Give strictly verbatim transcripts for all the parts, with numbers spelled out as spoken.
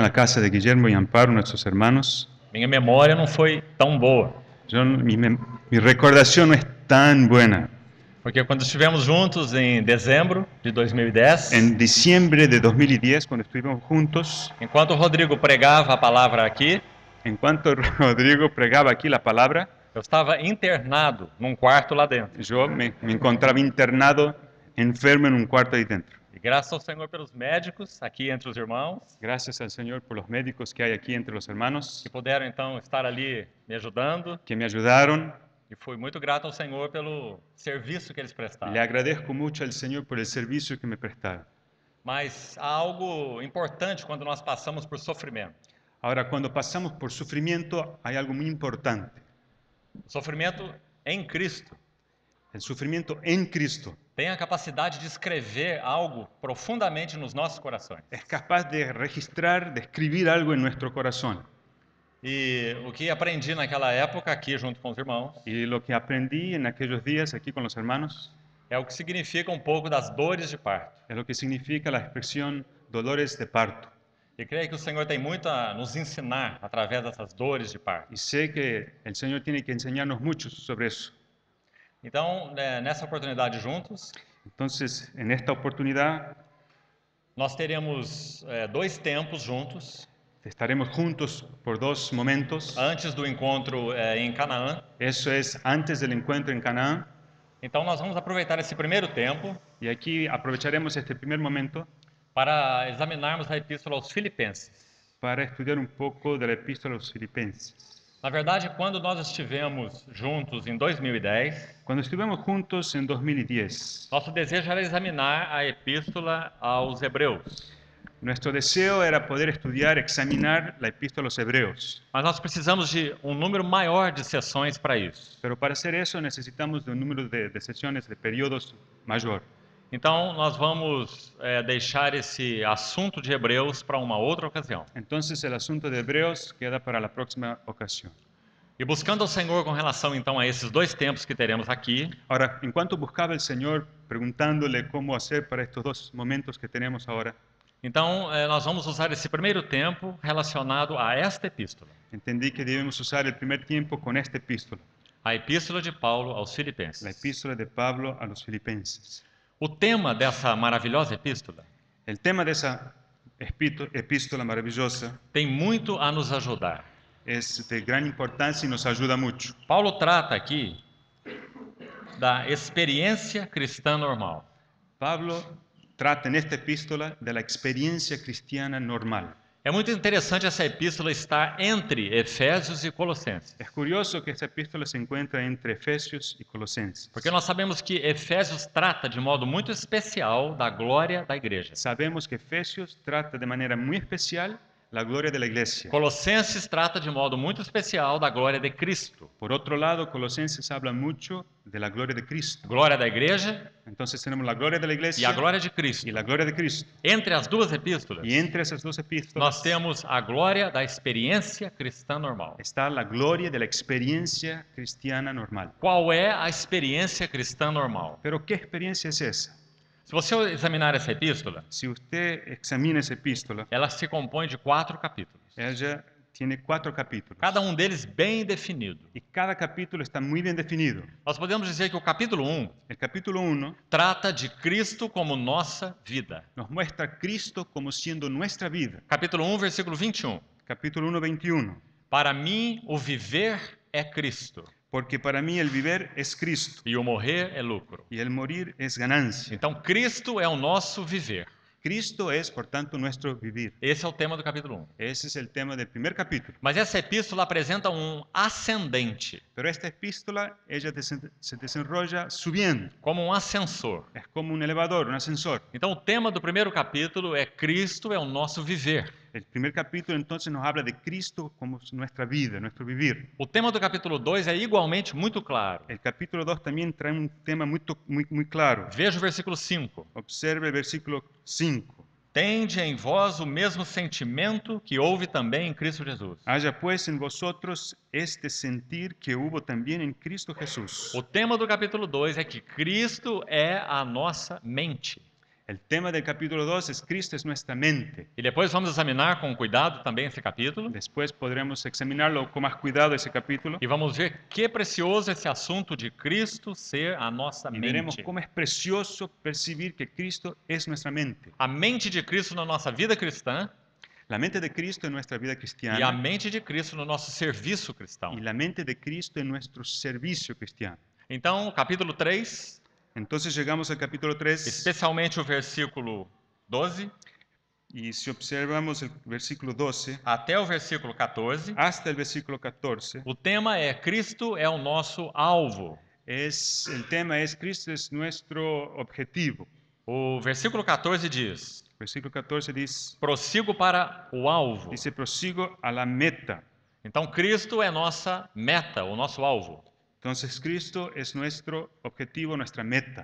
la casa de Guillermo y Amparo, nuestros hermanos. Minha memória não foi tão boa, Yo, mi, mem- mi recordación no es tan buena. porque quando estivemos juntos em dezembro de dois mil e dez, En diciembre de dos mil diez, cuando estuvimos juntos, enquanto o Rodrigo pregava a palavra aqui, en cuanto Rodrigo pregaba aquí la palabra, eu estava internado num quarto lá dentro. yo me, me encontraba internado, enfermo en un cuarto ahí dentro. E graças ao Senhor pelos médicos aqui entre os irmãos, Gracias al Señor por los médicos que hay aquí entre los hermanos, que puderam então estar ali me ajudando. que me ayudaron. E fui muito grato ao Senhor pelo serviço que eles prestaram. Le agradezco mucho al Señor por el servicio que me prestaron. Mas há algo importante quando nós passamos por sofrimento. Ahora, cuando pasamos por sufrimiento, hay algo muy importante. O sofrimento em Cristo El sufrimiento en Cristo tem a capacidade de escrever algo profundamente nos nossos corações. es capaz de registrar, de escribir algo en nuestro corazón. E o que aprendi naquela época aqui junto com os irmãos Y lo que aprendí en aquellos días aquí con los hermanos é o que significa um pouco das dores de parto. es lo que significa la expresión dolores de parto. E creio que o Senhor tem muito a nos ensinar através dessas dores de parto. Y sé que el Señor tiene que enseñarnos mucho sobre eso. Então, né, nessa oportunidade juntos, Entonces, en esta oportunidad nós teremos é, dois tempos juntos, estaremos juntos por dos momentos. antes do encontro é, em Canaã. Eso es antes del encuentro en Canaán. Então, nós vamos aproveitar esse primeiro tempo Y aquí aprovecharemos este primer momento para examinarmos a Epístola aos Filipenses. para estudiar un poco de la epístola a los filipenses. Na verdade, quando nós estivemos juntos em dois mil e dez, Cuando estuvimos juntos en dos mil diez, nosso desejo era examinar a Epístola aos Hebreus. nuestro deseo era poder estudiar, examinar la epístola a los hebreos. Mas nós precisamos de um número maior de sessões para isso. Pero para hacer eso necesitamos de un número de, de sesiones, de periodos mayor. Então, nós vamos é, deixar esse assunto de Hebreus para uma outra ocasião. Entonces el asunto de hebreos queda para la próxima ocasión. E buscando ao Senhor com relação, então, a esses dois tempos que teremos aqui, Ahora, en cuanto buscaba el Señor, preguntándole cómo hacer para estos dos momentos que tenemos ahora, então, é, nós vamos usar esse primeiro tempo relacionado a esta epístola, entendí que debemos usar el primer tiempo con esta epístola, a Epístola de Paulo aos la Filipenses. epístola de Pablo a los filipenses. O tema dessa maravilhosa epístola El tema de esa espíto- epístola maravillosa tem muito a nos ajudar. es de gran importancia y nos ayuda mucho. Paulo trata aqui da experiência cristã normal. Pablo trata en esta epístola de la experiencia cristiana normal. É muito interessante essa epístola estar entre Efésios e Colossenses, Es curioso que esta epístola se encuentra entre Efesios y Colosenses, porque nós sabemos que Efésios trata de modo muito especial da glória da igreja. sabemos que Efesios trata de manera muy especial la gloria de la iglesia. Colossenses trata de modo muito especial da glória de Cristo. Por otro lado, Colosenses habla mucho de la gloria de Cristo. Glória da igreja Entonces tenemos la gloria de la e a iglesia glória de Cristo. y la gloria de Cristo. Entre as duas epístolas, Y entre esas dos nós epístolas temos a glória da experiência cristã normal. está la gloria de la experiencia cristiana normal. Qual é a experiência cristã normal? Pero ¿qué experiencia es esa? Se você examinar essa epístola, Si usted examina esa epístola, ela se compõe de quatro capítulos, ella tiene cuatro capítulos. cada um deles bem definido. Y cada capítulo está muy bien definido. Nós podemos dizer que o capítulo um El capítulo uno trata de Cristo como nossa vida. nos muestra a Cristo como siendo nuestra vida. Capítulo um, versículo vinte e um. Capítulo uno, veintiuno. Para mim, o viver é Cristo Porque para mí el vivir es Cristo e o morrer é lucro. y el morir es ganancia. Então, Cristo é o nosso viver. Cristo es, por tanto, nuestro vivir. Esse é o tema do capítulo um. Ese es el tema del primer capítulo. Mas essa epístola apresenta um ascendente, Pero esta epístola, ella desen- se desenrolla subiendo. como um ascensor. Es como un elevador, un ascensor. Então, o tema do primeiro capítulo é Cristo é o nosso viver. El primer capítulo entonces nos habla de Cristo como nuestra vida, nuestro vivir. O tema do capítulo dois é igualmente muito claro. El capítulo dos también trae un tema muy, to- muy, muy claro. Veja o versículo cinco. Observe el versículo cinco. Tende em vós o mesmo sentimento que houve também em Cristo Jesus. Haya pues en vosotros este sentir que hubo también en Cristo Jesús. O tema do capítulo dois é que Cristo é a nossa mente. El tema del capítulo dos es Cristo es nuestra mente. E depois vamos examinar com cuidado também esse capítulo. Después podremos examinarlo con más cuidado ese capítulo E vamos ver que precioso esse assunto de Cristo ser a nossa y veremos mente. cómo es precioso percibir que Cristo es nuestra mente. A mente de Cristo na nossa vida cristã La mente de Cristo en nuestra vida e a cristiana mente de Cristo no nosso serviço cristão. y la mente de Cristo en nuestro servicio cristiano. Então, capítulo três, Entonces llegamos al capítulo tres especialmente o versículo doze y si observamos el versículo doce até o versículo quatorze, hasta el versículo catorce, o tema é Cristo é o nosso alvo. es, el tema es Cristo es nuestro objetivo. O versículo quatorze diz: Versículo catorce dice, prossigo para o alvo. dice, prosigo a la meta. Então, Cristo é nossa meta, o nosso alvo. Entonces Cristo es nuestro objetivo, nuestra meta.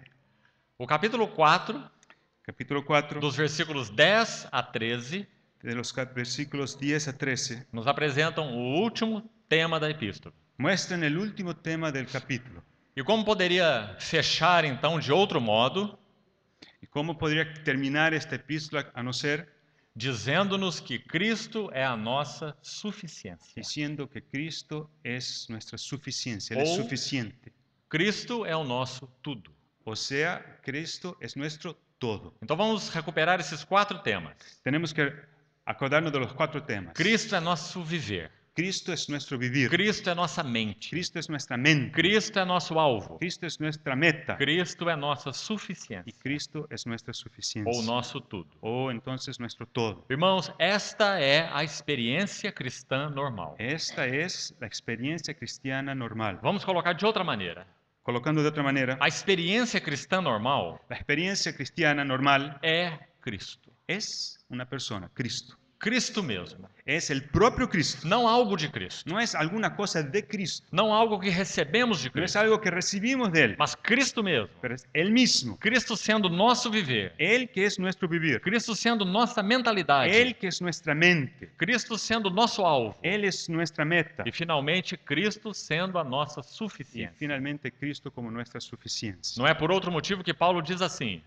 O capítulo quatro, Capítulo cuatro, dos versículos dez a treze, de los cap- versículos diez a trece, nos apresentam o último tema da epístola. muestran el último tema del capítulo. E como poderia fechar, então, de outro modo, ¿Y cómo podría terminar esta epístola a no ser dizendo-nos que Cristo é a nossa suficiência. diciendo que Cristo es nuestra suficiencia, Él es Oh. suficiente? Cristo é o nosso tudo. O sea, Cristo es nuestro todo. Então vamos recuperar esses quatro temas. Tenemos que acordarnos de los cuatro temas. Cristo é nosso viver. Cristo es nuestro vivir. Cristo é nossa mente. Cristo es nuestra mente. Cristo é nosso alvo. Cristo es nuestra meta. Cristo é nossa Y suficiência. Cristo es nuestra Ou suficiencia. nosso tudo. O entonces nuestro todo. Irmãos, esta é a experiência cristã normal. Esta es la experiencia cristiana normal. Vamos colocar de outra maneira. Colocando de otra manera, A experiência cristã normal la experiencia cristiana normal é Cristo. es una persona, Cristo. Cristo mesmo. Es el propio Cristo. Não algo de Cristo. No es alguna cosa de Cristo. Não algo que recebemos de No es Cristo. algo que recibimos de Él. Mas Cristo mesmo. Pero es Él mismo. Cristo sendo nosso viver. Él que es nuestro vivir. Cristo sendo nossa mentalidade. Él que es nuestra mente. Cristo sendo nosso alvo. Él es nuestra meta. E finalmente Cristo sendo a nossa Y suficiência. finalmente Cristo como nuestra suficiencia. Não é por outro motivo que Paulo diz assim: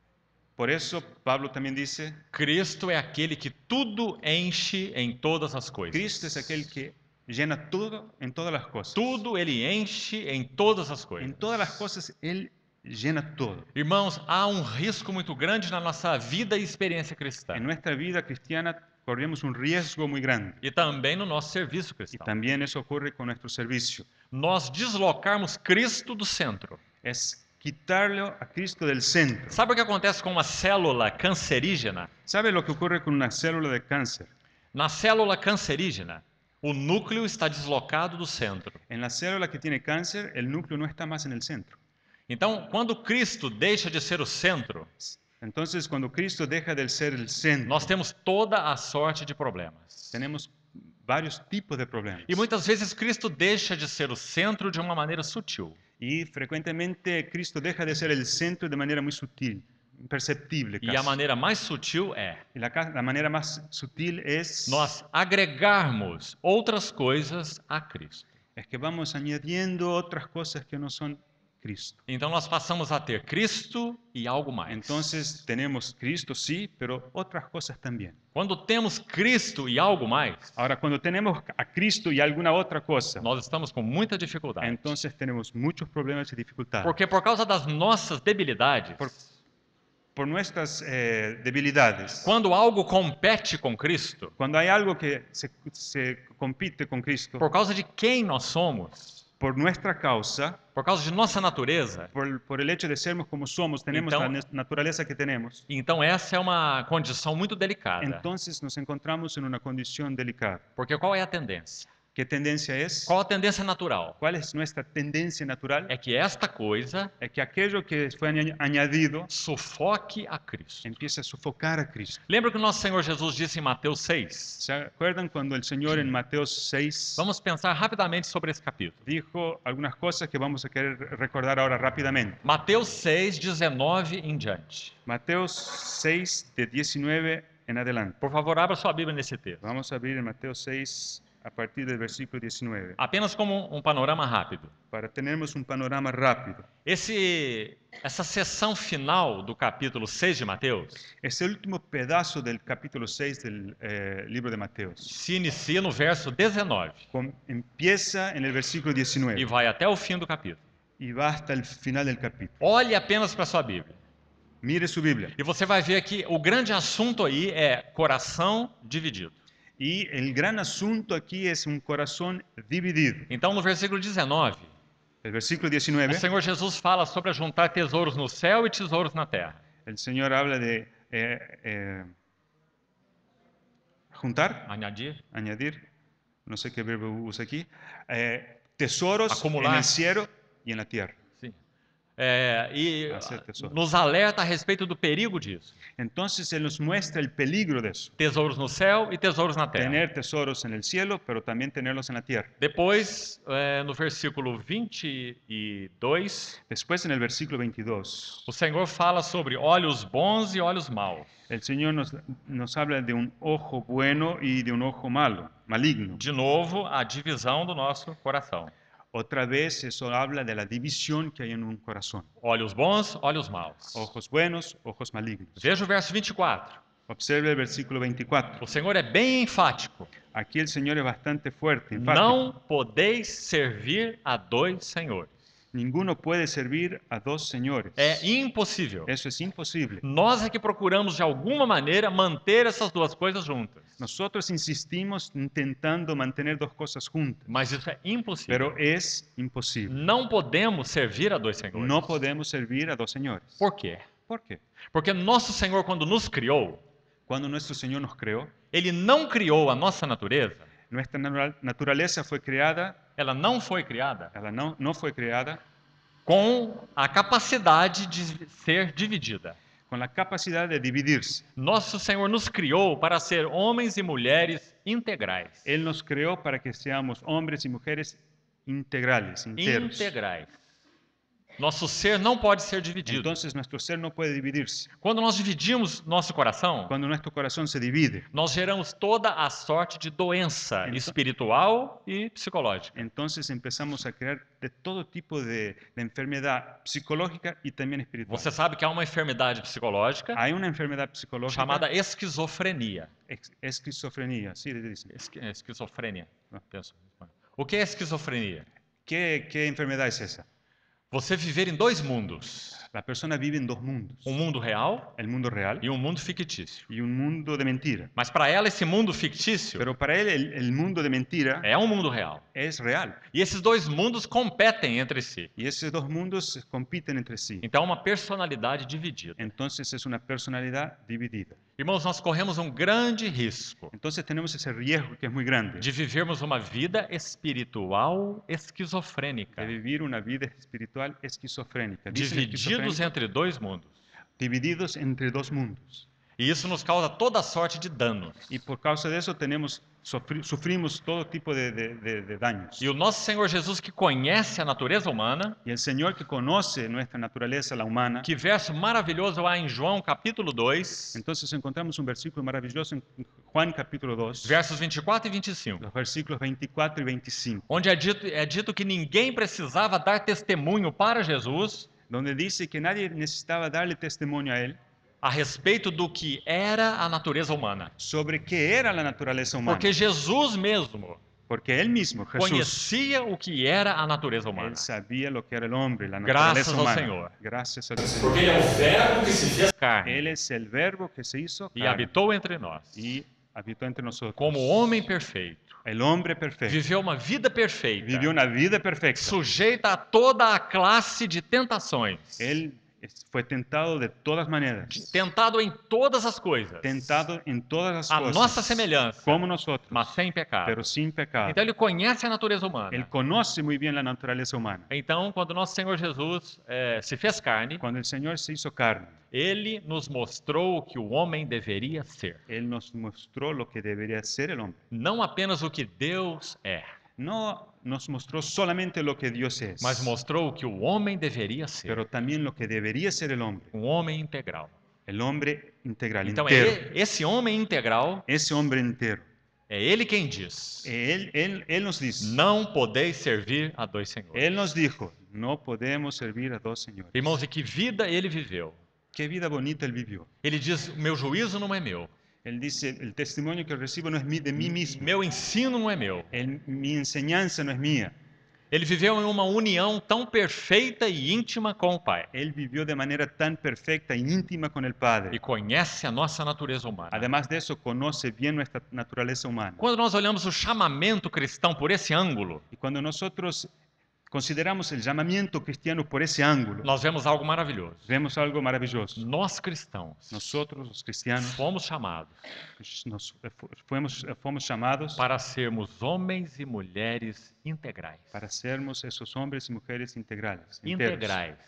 Por eso Pablo también dice, Cristo é aquele que tudo enche em todas as coisas. Cristo es aquel que llena todo en todas las cosas. Tudo ele enche em todas as coisas. En todas las cosas Él llena todo. Irmãos, há um risco muito grande na nossa vida e experiência cristã. En nuestra vida cristiana corremos un riesgo muy grande. E também no nosso serviço Y cristão. también eso ocurre con nuestro servicio. Nós deslocarmos Cristo do centro. Es quitarle a Cristo del centro. Sabe o que acontece com uma célula cancerígena? ¿Sabe lo que ocurre con una célula de cáncer? Na célula cancerígena, o núcleo está deslocado do centro. En la célula que tiene cáncer, el núcleo no está más en el centro. Então, quando Cristo deixa de ser o centro, Entonces, cuando Cristo deja de ser el centro, nós temos toda a sorte de problemas. tenemos varios tipos de problemas. E muitas vezes Cristo deixa de ser o centro de uma maneira sutil. Y frecuentemente Cristo deja de ser el centro de manera muy sutil, imperceptible E a casi. maneira mais sutil é Y la, ca- la manera más sutil es, nós agregarmos outras coisas a Cristo. es que vamos añadiendo otras cosas que no son Cristo. Então nós passamos a ter Cristo e algo mais. Entonces tenemos Cristo, sí, pero otras cosas también. Quando temos Cristo e algo mais, Ahora, cuando tenemos a Cristo y alguna otra cosa, nós estamos com muita dificuldade. entonces tenemos muchos problemas y dificultades. Porque por causa das nossas debilidades, Por, por nuestras eh, debilidades. quando algo compete com Cristo, Cuando hay algo que se, se compite con Cristo, por causa de quem nós somos, por nuestra causa, por causa de nossa natureza, por, por el hecho de sermos como somos, tenemos Então- la ne- naturaleza que tenemos, então essa é uma condição muito delicada. entonces nos encontramos en una condición delicada. Porque qual é a tendência? ¿Qué tendencia es? Qual a tendência natural? ¿Cuál es nuestra tendencia natural? É que esta coisa Es que aquello que fue añ- añadido sufoque a Cristo. empieza a sofocar a Cristo. Lembra que o nosso Senhor Jesus disse em Mateus seis? ¿Se acuerdan cuando el Señor en Mateo seis Vamos pensar rapidamente sobre esse capítulo. dijo algunas cosas que vamos a querer recordar ahora rápidamente? Mateus seis, dezenove em diante. Mateo seis, de diecinueve en adelante. Por favor, abra sua Bíblia nesse texto. Vamos a abrir en Mateo seis, a partir del versículo diecinueve, Apenas como um panorama rápido. para tenermos un panorama rápido. Esse, essa sessão final do capítulo seis de Mateus Ese último pedazo del capítulo seis del eh, libro de Mateos se inicia no verso dezenove com- empieza en el versículo e diecinueve vai até o fim do capítulo. y va hasta el final del capítulo. Olhe apenas para sua Bíblia. Mire su Biblia. E você vai ver que o grande assunto aí é coração dividido. Y el gran asunto aquí es un corazón dividido. Então, no versículo dezenove, El versículo o diecinueve, Senhor Jesus fala sobre juntar tesouros no céu e tesouros na terra. el Señor habla de eh, eh, juntar, Añadir. añadir, no sé qué verbo usa aquí, eh, tesoros Acumular. en el cielo y en la tierra. Sim. É, e Hacer tesouros. nos alerta a respeito do perigo disso. Entonces Él nos muestra el peligro de eso. Tesouros no céu e tesouros na terra. Tener tesoros en el cielo, pero también tenerlos en la tierra. Depois, é, no versículo vinte e dois, Después en el versículo veintidós, o Senhor fala sobre olhos bons e olhos maus. el Señor nos, nos habla de un ojo bueno y de un ojo malo, maligno. De novo, a divisão do nosso coração. Otra vez eso habla de la división que hay en un corazón. Olhos bons, olhos maus. Ojos buenos, ojos malignos. Veja o verso vinte e quatro. Observe el versículo veinticuatro. O Senhor é bem enfático. Aquí el Señor es bastante fuerte, enfático. Não podeis servir a dois senhores. Ninguno puede servir a dos señores. É impossível. Eso es imposible. Nós é que procuramos, de alguma maneira, manter essas duas coisas juntas. Nosotros insistimos intentando mantener dos cosas juntas, Mas isso é impossível. pero es imposible. Não podemos servir a dois senhores. No podemos servir a dos señores. Por quê? ¿Por qué? Porque nosso Senhor, quando nos criou, Cuando nuestro Señor nos creó, Ele não criou a nossa natureza. nuestra natural- naturaleza fue creada, Ela não foi criada ela no, no fue creada com a capacidade de ser dividida. con la capacidad de dividirse. Nosso Senhor nos criou para ser homens e mulheres integrais. Él nos creó para que seamos hombres y mujeres integrales, enteros. Integrais. Nosso ser não pode ser dividido. Entonces nuestro ser no puede dividirse. Quando nós dividimos nosso coração, Cuando nuestro corazón se divide, nós geramos toda a sorte de doença Então- espiritual e psicológica. entonces empezamos a crear de todo tipo de, de enfermedad psicológica y también espiritual. Você sabe que há uma enfermidade psicológica Hay una enfermedad psicológica, chamada esquizofrenia. ex- esquizofrenia, sí, le dicen. Esqui- Esquizofrenia. Ah. Penso. O que é esquizofrenia? ¿Qué, qué enfermedad es esa? Você viver em dois mundos. La persona vive en dos mundos, Um mundo real el mundo real e um mundo fictício. y un mundo de mentira. Mas para ela, esse mundo fictício Pero para él el, el mundo de mentira é um mundo real. es real. E esses dois mundos competem entre si. Y esos dos mundos compiten entre sí. Então, uma personalidade dividida. Entonces es una personalidad dividida. Irmãos, nós corremos um grande risco Entonces tenemos ese riesgo que es muy grande de vivermos uma vida espiritual esquizofrênica, de vivir una vida espiritual esquizofrénica, dicen divididos esquizofrénica, entre dois mundos. divididos entre dos mundos. E isso nos causa toda sorte de danos. Y por causa de eso tenemos, sufri- sufrimos todo tipo de, de- de- de daños. E o nosso Senhor Jesus, que conhece a natureza humana, Y el Señor que conoce nuestra naturaleza, la humana, que verso maravilhoso há em João capítulo dois, entonces encontramos un versículo maravilloso en Juan capítulo dos, versos vinte e quatro e vinte e cinco, los versículos veinticuatro y veinticinco, onde é dito, é dito que ninguém precisava dar testemunho para Jesus donde dice que nadie necesitaba darle testimonio a Él a respeito do que era a natureza humana. sobre qué era la naturaleza humana. Porque Jesus mesmo Porque Él mismo, Jesús, conhecia o que era a natureza humana. Él sabía lo que era el hombre, la Gracias naturaleza al humana. Señor. Gracias al Señor. Porque Ele é o verbo que se fez carne Él es el verbo que se hizo e carne habitou entre nós. y habitó entre nosotros. Como homem perfeito, El hombre perfecto. viveu uma vida perfeita, Vivió una vida perfecta. sujeita a toda a classe de tentações, Él es- fue tentado de todas maneras. tentado em todas as coisas, Tentado en todas las a cosas. nossa semelhança, Como nosotros. mas sem pecado. Pero sin pecado. Então ele conhece a natureza humana. Él conoce muy bien la naturaleza humana. Então, quando nosso Senhor Jesus eh, se fez carne, Cuando el Señor se hizo carne, ele nos mostrou o que o homem deveria ser. Él nos mostró lo que debería ser el hombre. Não apenas o que Deus é, No nos mostró solamente lo que Dios es, mas mostrou o que o homem deveria ser. pero también lo que debería ser el hombre. Um homem integral. El hombre integral, Então, entero. é esse homem integral Ese hombre entero É Ele quem diz: Él, él, él nos dice, não podeis servir a dois senhores. Él nos dijo, no podemos servir a dos señores. Irmãos, e que vida Ele viveu. Qué vida bonita Él vivió. Ele diz: o meu juízo não é meu, Él dice, el testimonio que recibo no es mi- de mí mismo. meu ensino não é meu. El- mi enseñanza no es mía. Ele viveu em uma união tão perfeita e íntima com o Pai. Él vivió de manera tan perfecta e íntima con el Padre. E conhece a nossa natureza humana. Además de eso, conoce bien nuestra naturaleza humana. Quando nós olhamos o chamamento cristão por esse ângulo, Y cuando nosotros consideramos el llamamiento cristiano por ese ángulo, nós vemos algo maravilhoso. vemos algo maravilloso. Nós cristãos Nosotros, los cristianos, fomos chamados nos fu- fuimos, fomos llamados para sermos homens e mulheres integrais. para sermos esos hombres y mujeres integrales, enteros, Integrais,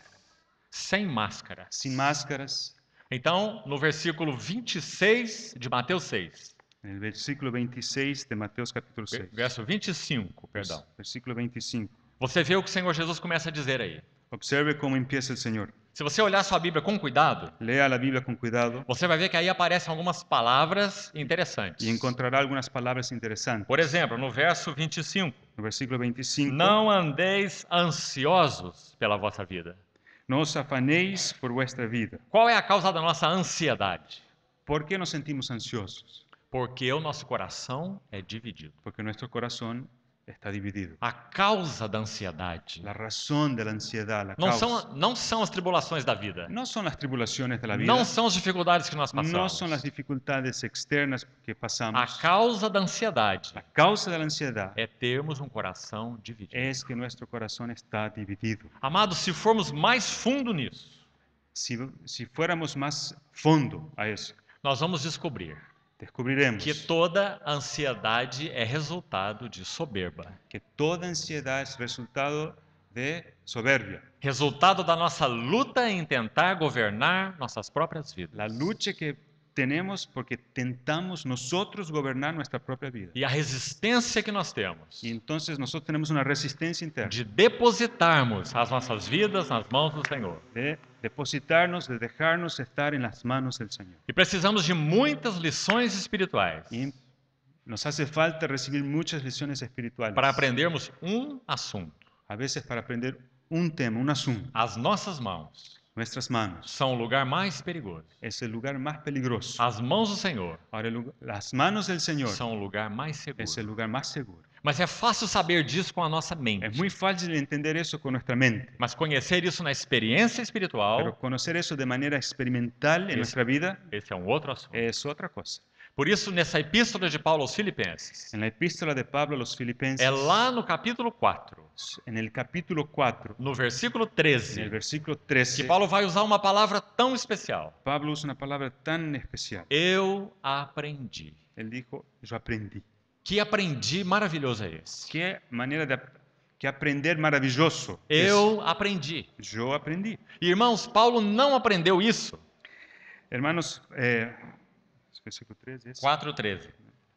sem máscara. sin máscaras. Então, no versículo vinte e seis de Mateus seis, En el versículo veintiséis de Mateos capítulo ver- seis, verso vinte e cinco, perdão. versículo veinticinco. Você vê o que o Senhor Jesus começa a dizer aí. Observe cómo empieza el Señor. Se você olhar sua Bíblia com cuidado, Lea la Biblia con cuidado você vai ver que aí aparecem algumas palavras interessantes. y encontrará algunas palabras interesantes. Por exemplo, no verso vinte e cinco, En el versículo veinticinco, não andeis ansiosos pela vossa vida. no os afanéis por vuestra vida. Qual é a causa da nossa ansiedade? ¿Por qué nos sentimos ansiosos? Porque o nosso coração é dividido. Porque nuestro corazón está dividido. A causa da ansiedade La razón de la ansiedad, la não causa, são, não são as tribulações da vida. no son las tribulaciones de la vida, Não são as dificuldades que nós no passamos. son las dificultades externas que A pasamos. causa da ansiedade La causa de la ansiedad é termos um coração dividido. es que nuestro corazón está dividido. Amados, se formos mais fundo nisso, Si, si fuéramos más fondo a eso, nós vamos descobrir descubriremos que toda ansiedade é resultado de soberba. que toda ansiedad es resultado de soberbia. Resultado da nossa luta em tentar governar nossas próprias vidas. La lucha que tenemos porque tentamos nosotros gobernar nuestra propia vida. E a resistência que nós temos Y entonces nosotros tenemos una resistencia interna de depositarmos as nossas vidas nas mãos do Senhor. de depositarnos, de dejarnos estar en las manos del Señor. E precisamos de muitas lições espirituais Y nos hace falta recibir muchas lecciones espirituales. para aprendermos um assunto. A veces para aprender un tema, un asunto. As nossas mãos Nuestras manos são o lugar mais perigoso. es el lugar más peligroso. As mãos do Senhor Ahora, el lugar- las manos del Señor são o lugar mais es seguro. el lugar más seguro. Mas é fácil saber disso com a nossa mente. Es muy fácil entender eso con nuestra mente, Mas conhecer isso na experiência pero espiritual, conocer eso de manera experimental en Es- nuestra vida esse é um outro assunto. es otra cosa. Por isso, nessa epístola de Paulo aos Filipenses, En la epístola de Pablo a los Filipenses, é lá no capítulo quatro, en el capítulo cuatro, no versículo en el treze, versículo que trece, Paulo vai usar uma palavra tão especial. Pablo usa una palabra tan especial. Eu aprendi. Él dijo, yo aprendí. Que aprendi maravilhoso é esse? Qué manera de ap- que aprender maravilloso. es. Eu aprendi. Yo aprendí. E, irmãos, Paulo não aprendeu isso. Hermanos, eh, versículo trece, ¿es? quatro, treze.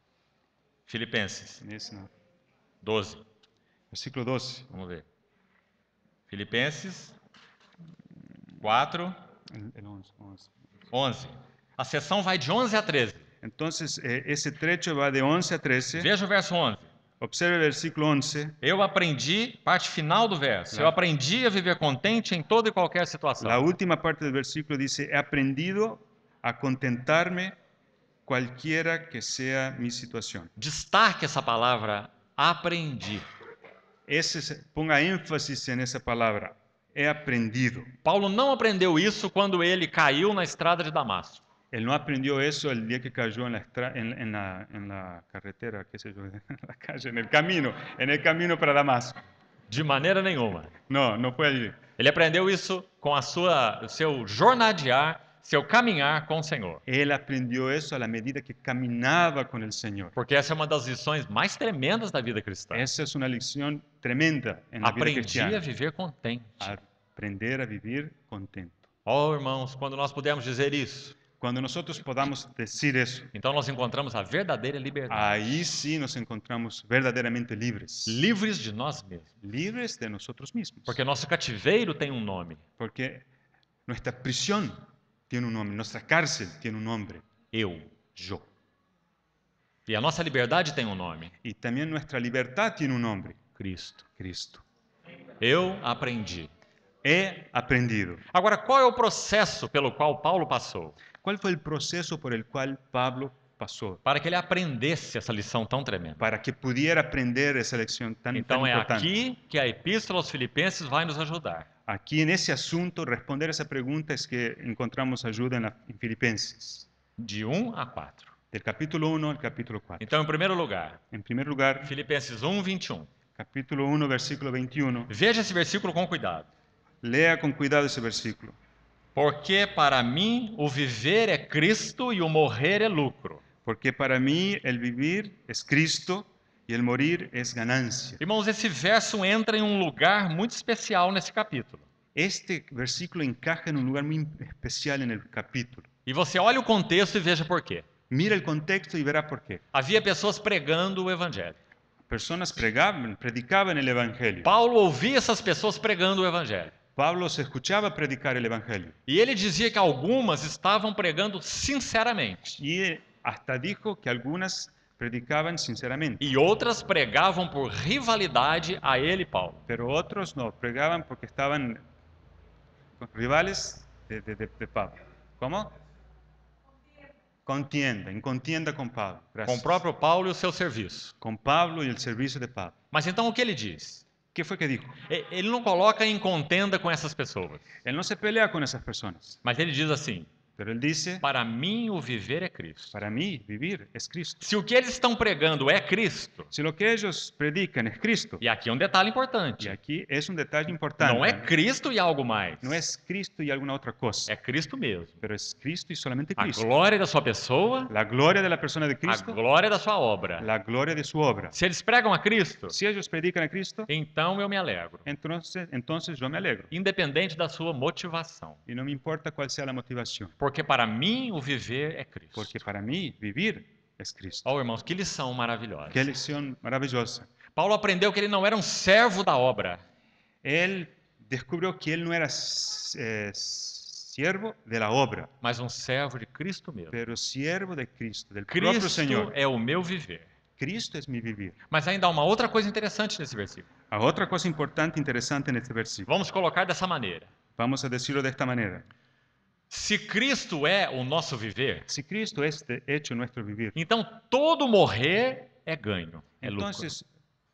Filipenses Ese no. doze. Versículo doce, Vamos ver. Filipenses quatro, el, el once, once. onze. A sessão vai de onze a treze. Entonces, eh, ese trecho va de once a trece. Veja o verso onze. Observe el versículo once. Eu aprendi, parte final do verso, eu Lá. aprendi a viver contente em toda e qualquer situação. La última parte del versículo dice, he aprendido a contentarme cualquiera que sea mi situación. Destaque essa palavra, aprendi. Ese, se- ponga énfasis en esa palabra, he aprendido. Paulo não aprendeu isso quando ele caiu na estrada de Damasco. Él no aprendió eso el día que cayó en la, estra- en, en la, en la carretera, qué sé yo, en la calle, en el camino, en el camino para Damasco. De maneira nenhuma. No, no fue allí. Ele aprendeu isso com a sua, o seu jornadear, seu caminhar com o Senhor. Él aprendió eso a la medida que caminaba con el Señor. Porque essa é uma das lições mais tremendas da vida cristã. Esa es una lección tremenda en la vida Aprendi a cristiana. viver contente. Aprender a vivir contento. Oh, irmãos, quando nós pudermos dizer isso, Cuando nosotros podamos decir eso, então nós encontramos a verdadeira liberdade. ahí sí nos encontramos verdaderamente libres. Livres de nós mesmos. Libres de nosotros mismos. Porque nosso cativeiro tem um nome. Porque nuestra prisión tiene un nombre, nuestra cárcel tiene un nombre. Eu, Jô. E a nossa liberdade tem um nome: Y también nuestra libertad tiene un nombre, Cristo. Cristo. Eu aprendi. He aprendido. Agora, qual é o processo pelo qual Paulo passou ¿Cuál fue el proceso por el cual Pablo pasó para que ele aprendesse essa lição tão tremenda? para que pudiera aprender esa lección tan, tan Então é importante? aqui que a Epístola aos Filipenses vai nos ajudar. Aquí en ese asunto, responder esa pregunta es que encontramos ayuda en, la- en Filipenses, De um a quatro. del capítulo uno al capítulo cuatro. Então, em primeiro lugar, En primer lugar, Filipenses um, vinte e um. capítulo uno, versículo veintiuno. Veja esse versículo com cuidado. Lea con cuidado ese versículo. Porque para mim o viver é Cristo e o morrer é lucro. Porque para mí el vivir es Cristo y el morir es ganancia. Irmãos, esse verso entra em um lugar muito especial nesse capítulo. Este versículo encaja en un lugar muy especial en el capítulo. E você olha o contexto e veja por quê. Mira el contexto y verá por qué. Havia pessoas pregando o evangelho. Personas pregaban, predicaban el evangelio. Paulo ouvia essas pessoas pregando o evangelho. Pablo se escuchaba predicar el evangelio E ele dizia que algumas estavam pregando sinceramente y hasta dijo que algunas predicaban sinceramente, e outras pregavam por rivalidade a ele, Paulo. pero otros no, pregaban porque estaban con rivales de, de- de- de Pablo. ¿Cómo? Contienda, en contienda con Pablo. Com Gracias. o próprio Paulo e o seu serviço. Con Pablo y el servicio de Pablo. Mas então o que ele diz? ¿Qué fue que dijo? E- Ele não coloca em contenda com essas pessoas, Él no se pelea con esas personas, mas ele diz assim: pero él dice, para mim o viver é Cristo. para mí vivir es Cristo. Se o que eles estão pregando é Cristo, Si lo que ellos predican es Cristo, e aqui é um detalhe y importante, aquí es un detalle importante, não é Cristo e algo mais, no es Cristo y alguna otra cosa, é Cristo mesmo. pero es Cristo y solamente A Cristo. glória da sua pessoa, La gloria de la persona de a Cristo, glória da sua obra. la gloria de su obra. Se eles pregam a Cristo, Si ellos predican a Cristo, então eu me alegro, entonces, entonces yo me alegro. independente da sua motivação, Y no me importa cuál sea la motivación, porque para mim o viver é Cristo. porque para mí vivir es Cristo. Oh, irmãos, que lição maravilhosa. Qué lección maravillosa. Paulo aprendeu que ele não era um servo da obra, Él descubrió que él no era eh, siervo de la obra, mas um servo de Cristo mesmo. pero siervo de Cristo, del propio Cristo Señor. é o meu viver. Cristo es mi vivir. Mas ainda há uma outra coisa interessante nesse versículo. A otra cosa importante, interesante en este versículo. Vamos colocar dessa maneira. Vamos a decirlo de esta manera. Se Cristo é o nosso viver, Si Cristo es de hecho nuestro vivir, então todo morrer é ganho, é lucro. entonces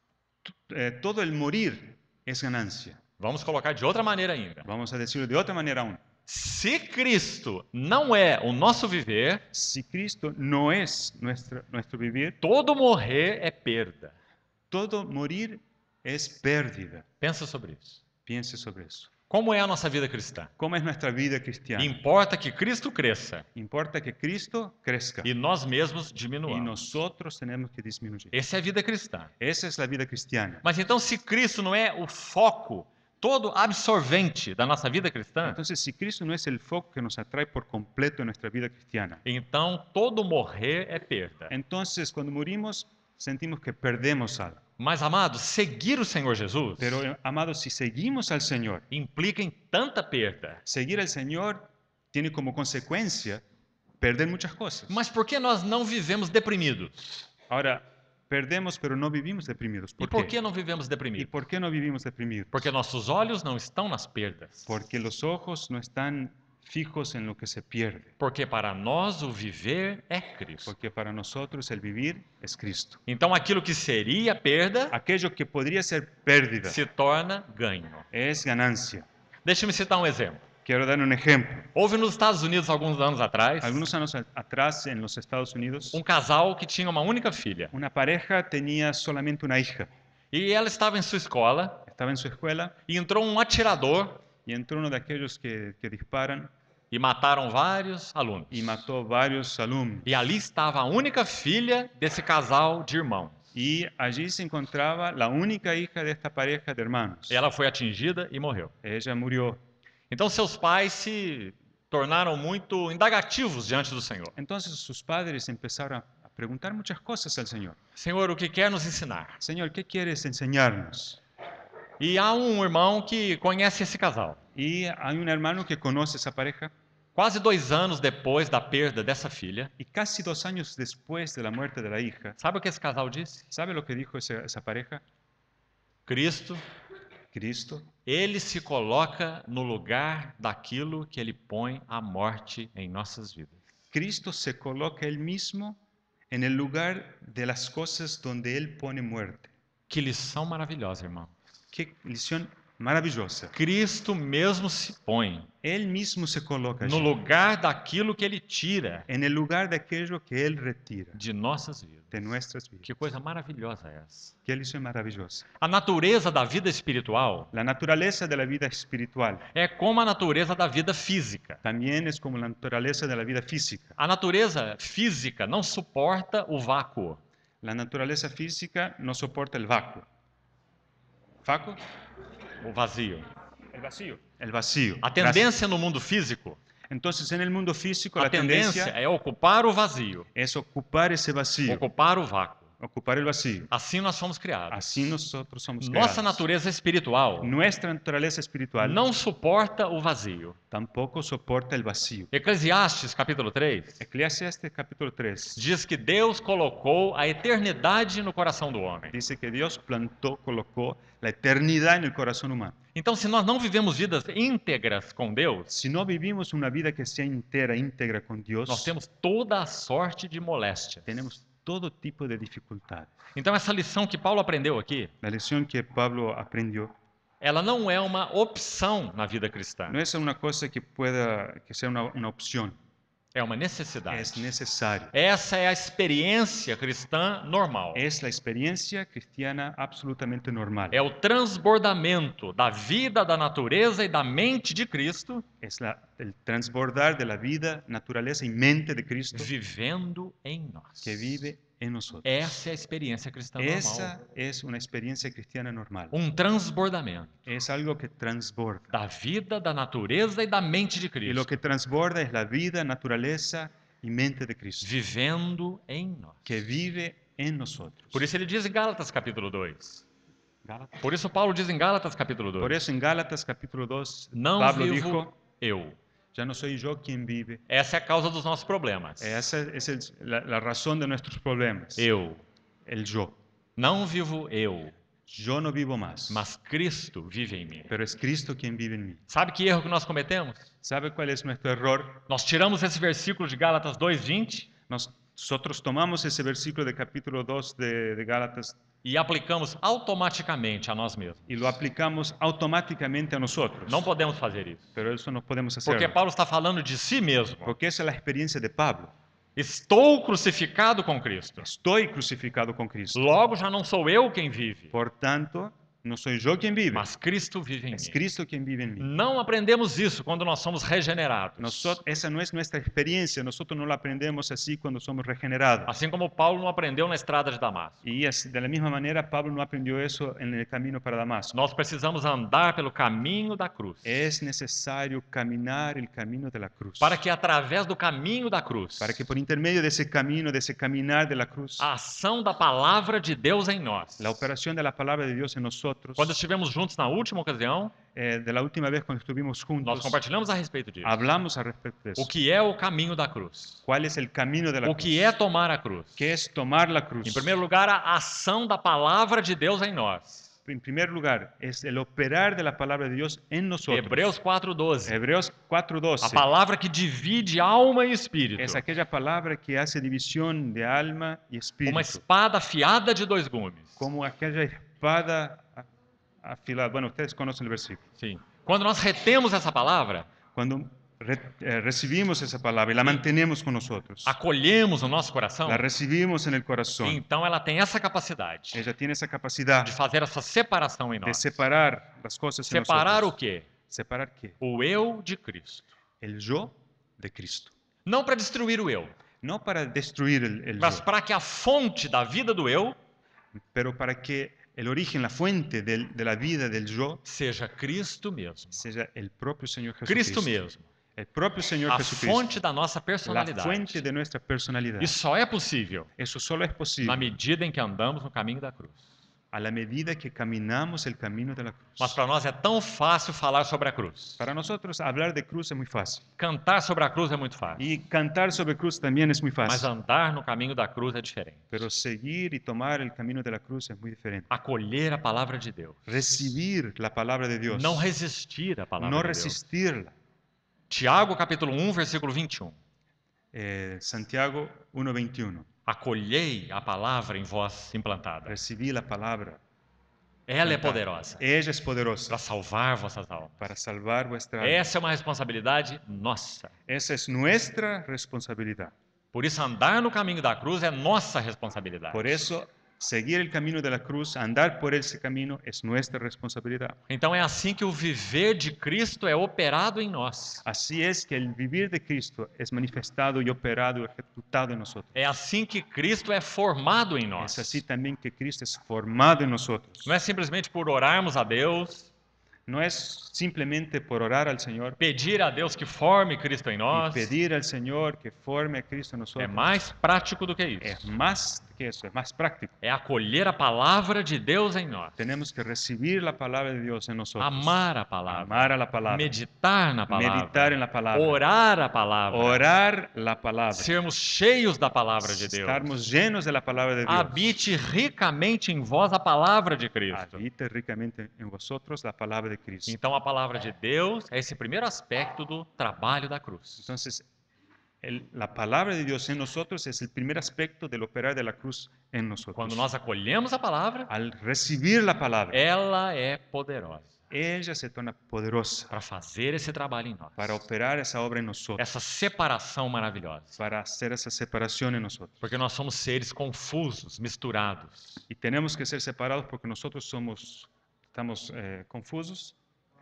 t- eh, todo el morir es ganancia. Vamos colocar de outra maneira ainda. Vamos a decirlo de otra manera aún. Se Cristo não é o nosso viver, Si Cristo no es nuestro, nuestro vivir, todo morrer é perda. todo morir es pérdida. Pensa sobre isso. Piense sobre eso. Como é a nossa vida cristã? ¿Cómo es nuestra vida cristiana? Importa que Cristo cresça Importa que Cristo crezca e nós mesmos y diminuamos. nosotros tenemos que disminuir. Essa é a vida cristã. Esa es la vida cristiana. Mas então, se Cristo não é o foco todo absorvente da nossa vida cristã, Entonces, si Cristo no es el foco que nos atrae por completo en nuestra vida cristiana, então todo morrer é perda. entonces cuando morimos sentimos que perdemos algo. Mas, amados, seguir o Senhor Jesus Pero, eh, amados, si seguimos al Señor, implica em tanta perda. seguir al Señor tiene como consecuencia perder muchas cosas. Mas por que nós não vivemos deprimidos? Ahora, perdemos, pero no vivimos deprimidos. E ¿Por por qué? que não vivemos ¿Y deprimidos? por qué no vivimos deprimidos? Porque nossos olhos não estão nas perdas. Porque los ojos no están fijos en lo que se pierde. Porque para nós o viver é Cristo. Porque para nosotros el vivir es Cristo. Então aquilo que seria perda Aquello que podría ser pérdida se torna ganho. es ganancia. Deixe-me citar um exemplo. Quiero dar un ejemplo. Houve nos Estados Unidos, alguns anos atrás, Algunos años a- atrás, en los Estados Unidos, um casal que tinha uma única filha. una pareja tenía solamente una hija. E ela estava em sua escola Estaba en su escuela e entrou um atirador y entró uno de aquellos que, que disparan e mataram vários alunos. y mató varios alumnos. E ali estava a única filha desse casal de irmãos. Y allí se encontraba la única hija de esta pareja de hermanos. Ela foi atingida e morreu. Ella murió. Então seus pais se tornaram muito indagativos diante do Senhor. Entonces sus padres empezaron a a preguntar muchas cosas al Señor. Senhor, o que quer nos ensinar? Señor, ¿qué quieres enseñarnos? E há um irmão que conhece esse casal. Y hay un hermano que conoce esa pareja. quase dois anos depois da perda dessa filha, Y casi dos años después de la muerte de la hija, sabe o que esse casal disse? ¿sabe lo que dijo ese- esa pareja? Cristo, Cristo, ele se coloca no lugar daquilo que ele põe a morte em nossas vidas. Cristo se coloca él mismo en el lugar de las cosas donde él pone muerte. Que lição maravilhosa, irmão. Qué lición maravillosa. Cristo mesmo se põe Él mismo se coloca no allí, lugar daquilo que ele tira en el lugar de aquello que él retira de nossas vidas. de nuestras vidas. Que coisa maravilhosa é essa. Qué lición maravillosa. A natureza da vida espiritual La naturaleza de la vida espiritual é como a natureza da vida física. también es como la naturaleza de la vida física. A natureza física não suporta o vácuo. La naturaleza física no soporta el vácuo. ¿Vácuo? O vazio. El vacío. El vacío. A Gracias. tendência no mundo físico, Entonces, en el mundo físico, a la tendência tendencia é ocupar o vazio, es ocupar ese vacío, ocupar o vácuo. ocupar el vacío. Assim nós somos criados. Así nosotros somos Nossa creados. natureza espiritual Nuestra naturaleza espiritual não suporta o vazio. tampoco soporta el vacío. Eclesiastes, capítulo três, Eclesiastes capítulo tres diz que Deus colocou a eternidade no coração do homem. dice que Dios plantó, colocó la eternidad en el corazón humano. Então, se nós não vivemos vidas íntegras com Deus, Si no vivimos una vida que sea entera, íntegra con Dios, nós temos toda a sorte de moléstias. tenemos todo tipo de dificultades. Então, essa lição que Paulo aprendeu aqui, La lección que Pablo aprendió ela não é uma opção na vida cristã, no es una cosa que pueda, que sea una, una opción, é uma necessidade. es necesario. Essa é a experiência cristã normal. Es la experiencia cristiana absolutamente normal. É o transbordamento da vida, da natureza e da mente de Cristo Es la- el transbordar de la vida, naturaleza y mente de Cristo vivendo em nós. que vive en nosotros. Essa é a experiência cristã Esa normal. es una experiencia cristiana normal. Um transbordamento Es algo que transborda. da vida, da natureza e da mente de Y lo Cristo que transborda es la vida, naturaleza y mente de Cristo, vivendo em nós. que vive en nosotros. Por isso ele diz em Gálatas capítulo dois. Por isso Paulo diz em Gálatas capítulo Por dois. eso en Gálatas capítulo dos, Não Pablo vivo dijo, eu. ya no soy yo quien vive. Essa é a causa dos nossos problemas. Esa es el- la, la razón de nuestros problemas. Eu. El yo. Não vivo eu, Yo no vivo más, mas Cristo vive em mim. pero es Cristo quien vive en mí. Sabe que erro que nós cometemos? ¿Sabe cuál es nuestro error? Nós tiramos esse versículo de Gálatas dois, vinte Nos- Nosotros tomamos ese versículo de capítulo dos de, de Gálatas e aplicamos automaticamente a nós mesmos. y lo aplicamos automáticamente a nosotros. Não podemos fazer isso. Pero eso no podemos Porque hacerlo. Paulo está falando de si mesmo. Porque esa es la experiencia de Pablo. Estou crucificado com Cristo. Estoy crucificado con Cristo. Logo já não sou eu quem vive, Por tanto, no soy yo quien vive, mas Cristo vive em es mim. Cristo quien vive en mí. Não aprendemos isso quando nós somos regenerados. Nosotros, esa no es nuestra experiencia, nosotros no la aprendemos así cuando somos regenerados. Assim como Paulo não aprendeu na estrada de Damasco. Y así, de la misma manera, Pablo no aprendió eso en el camino para Damasco. Nós precisamos andar pelo caminho da cruz. Es necesario caminar el camino de la cruz. Para que através do caminho da cruz, Para que por intermedio de ese camino, de ese caminar de la cruz, a ação da palavra de Deus em nós. la operación de la palabra de Dios en nosotros, Quando estivemos juntos na última ocasião, eh, de la última vez cuando estuvimos nós juntos, compartilhamos a respeito disso. hablamos al respecto de O eso. que é o caminho da cruz? ¿Cuál es el camino de la O cruz? que é tomar a cruz? ¿Qué es tomar la cruz? Em primeiro lugar, a ação da palavra de Deus em nós. En primer lugar, es el operar de la palabra de Dios en nosotros. Hebreus quatro, doze. Hebreos cuatro doce. A palavra que divide alma e espírito. Es aquella palabra que hace división de alma y espíritu. Uma espada afiada de dois gumes. Como aquella espada a- afilada. Bueno, ustedes conocen el versículo. Sim. Quando nós retemos essa palavra, Cuando re- eh, recibimos esa palabra y la mantenemos con nosotros, acolhemos no nosso coração, la recibimos en el corazón, então ela tem essa capacidade ella tiene esa capacidad de fazer essa separação em de nós. separar las cosas en Separar o nosotros. quê? ¿Separar qué? O eu de Cristo. El yo de Cristo. Não para destruir o eu, No para destruir el, el mas yo, para que a fonte da vida do eu pero para que el origen, la fuente del- de la vida del yo seja Cristo mesmo. sea el propio Señor Cristo Jesucristo. mesmo. El propio Señor A Jesucristo. fonte da nossa La personalidade. fuente de nuestra personalidad. E só é possível Eso solo es na posible medida em que andamos no caminho da cruz. a la medida que caminamos el camino de la cruz. Mas para nós é tão fácil falar sobre a cruz. Para nosotros hablar de cruz es muy fácil. Cantar sobre a cruz é muito fácil. Y cantar sobre cruz también es muy Mas fácil. andar no caminho da cruz é diferente. Pero seguir y tomar el camino de la cruz es muy diferente. Acolher a palavra de Deus. Recibir la palabra de Dios. Não resistir à palavra No de Deus. resistirla. Tiago capítulo um, versículo vinte e um. Eh, Santiago uno veintiuno. Acolhei a palavra em vós implantada. Recibí la palabra. Ela é plantada. poderosa Ella es poderosa para salvar vossas almas. para salvar vuestra alma. Essa é uma responsabilidade nossa. Esa es nuestra responsabilidad. Por isso, andar no caminho da cruz é nossa responsabilidade. Por eso, seguir el camino de la cruz, andar por ese camino, es nuestra responsabilidad. Então é assim que o viver de Cristo é operado em nós. Así es que el vivir de Cristo es manifestado y operado y ejecutado en nosotros. É assim que Cristo é formado em nós. Es así también que Cristo es formado en nosotros. Não é simplesmente por orarmos a Deus, No es simplemente por orar al Señor pedir a Deus que forme Cristo em y nós. pedir al Señor que forme a Cristo en É nosotros. mais prático do que Es isso. más que eso, es más práctico. É acolher a palavra de Deus em nós. Tenemos que recibir la palabra de Dios en nosotros. Amar a palavra. Amar a la palabra. Meditar na palavra. Meditar en la palabra. Orar a palavra. Orar la palabra. Sermos cheios da palavra de Deus. Estarmos llenos de la palabra de Dios. Habite ricamente em vós a palavra de Cristo. Habite ricamente en vosotros la palabra de Cristo. Então a palavra de Deus é esse primeiro aspecto do trabalho da cruz. Entonces, el- la palabra de Dios en nosotros es el primer aspecto del operar de la cruz en nosotros. Quando nós acolhemos a palavra, Al recibir la palabra, ela é poderosa ella se torna poderosa para fazer esse trabalho em nós. para operar esa obra en nosotros, Essa separação maravilhosa. para hacer esa separación en nosotros. Porque nós somos seres confusos, misturados. Y tenemos que ser separados porque nosotros somos, estamos eh, confusos,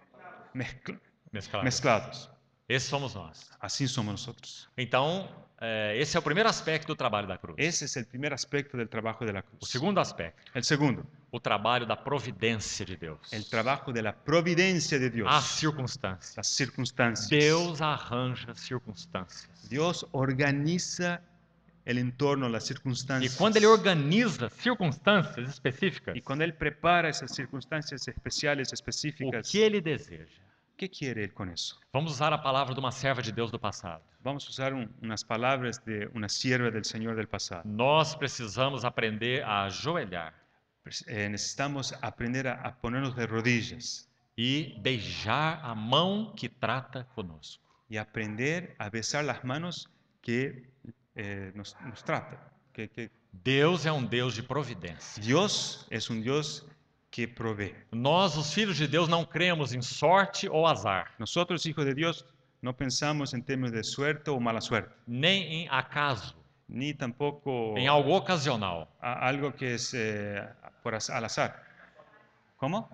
mezcla- Mesclados. mezclados. Esses somos nós. Así somos nosotros. Então, eh, esse é o primeiro aspecto do trabalho da cruz. Ese es el primer aspecto del trabajo de la O cruz. segundo aspecto, El segundo, o trabalho da providência de Deus. el trabajo de la providencia de Dios. As circunstâncias. Las circunstancias. Deus arranja circunstâncias. Dios organiza el entorno, las E circunstancias. quando ele organiza circunstâncias específicas, Y cuando Él prepara esas circunstancias especiales, o específicas, que ele deseja? ¿qué quiere Él con eso? Vamos usar a palavra de uma serva de Deus do passado. Vamos a usar un- unas palabras de una sierva del Señor del pasado. Nós precisamos aprender a ajoelhar Pues, eh, necesitamos aprender a, a ponernos de rodillas e beijar a mão que trata conosco. y aprender a besar las manos que eh, nos, nos trata. Que, que Deus é um Deus de providência. Dios es un Dios que provee. Nós, os filhos de Deus, não cremos em sorte ou azar, Nosotros, hijos de Dios, no pensamos en términos de suerte o mala suerte, nem em acaso, ni tampoco em algo ocasional. a- algo que es eh, por az- al azar. ¿Cómo?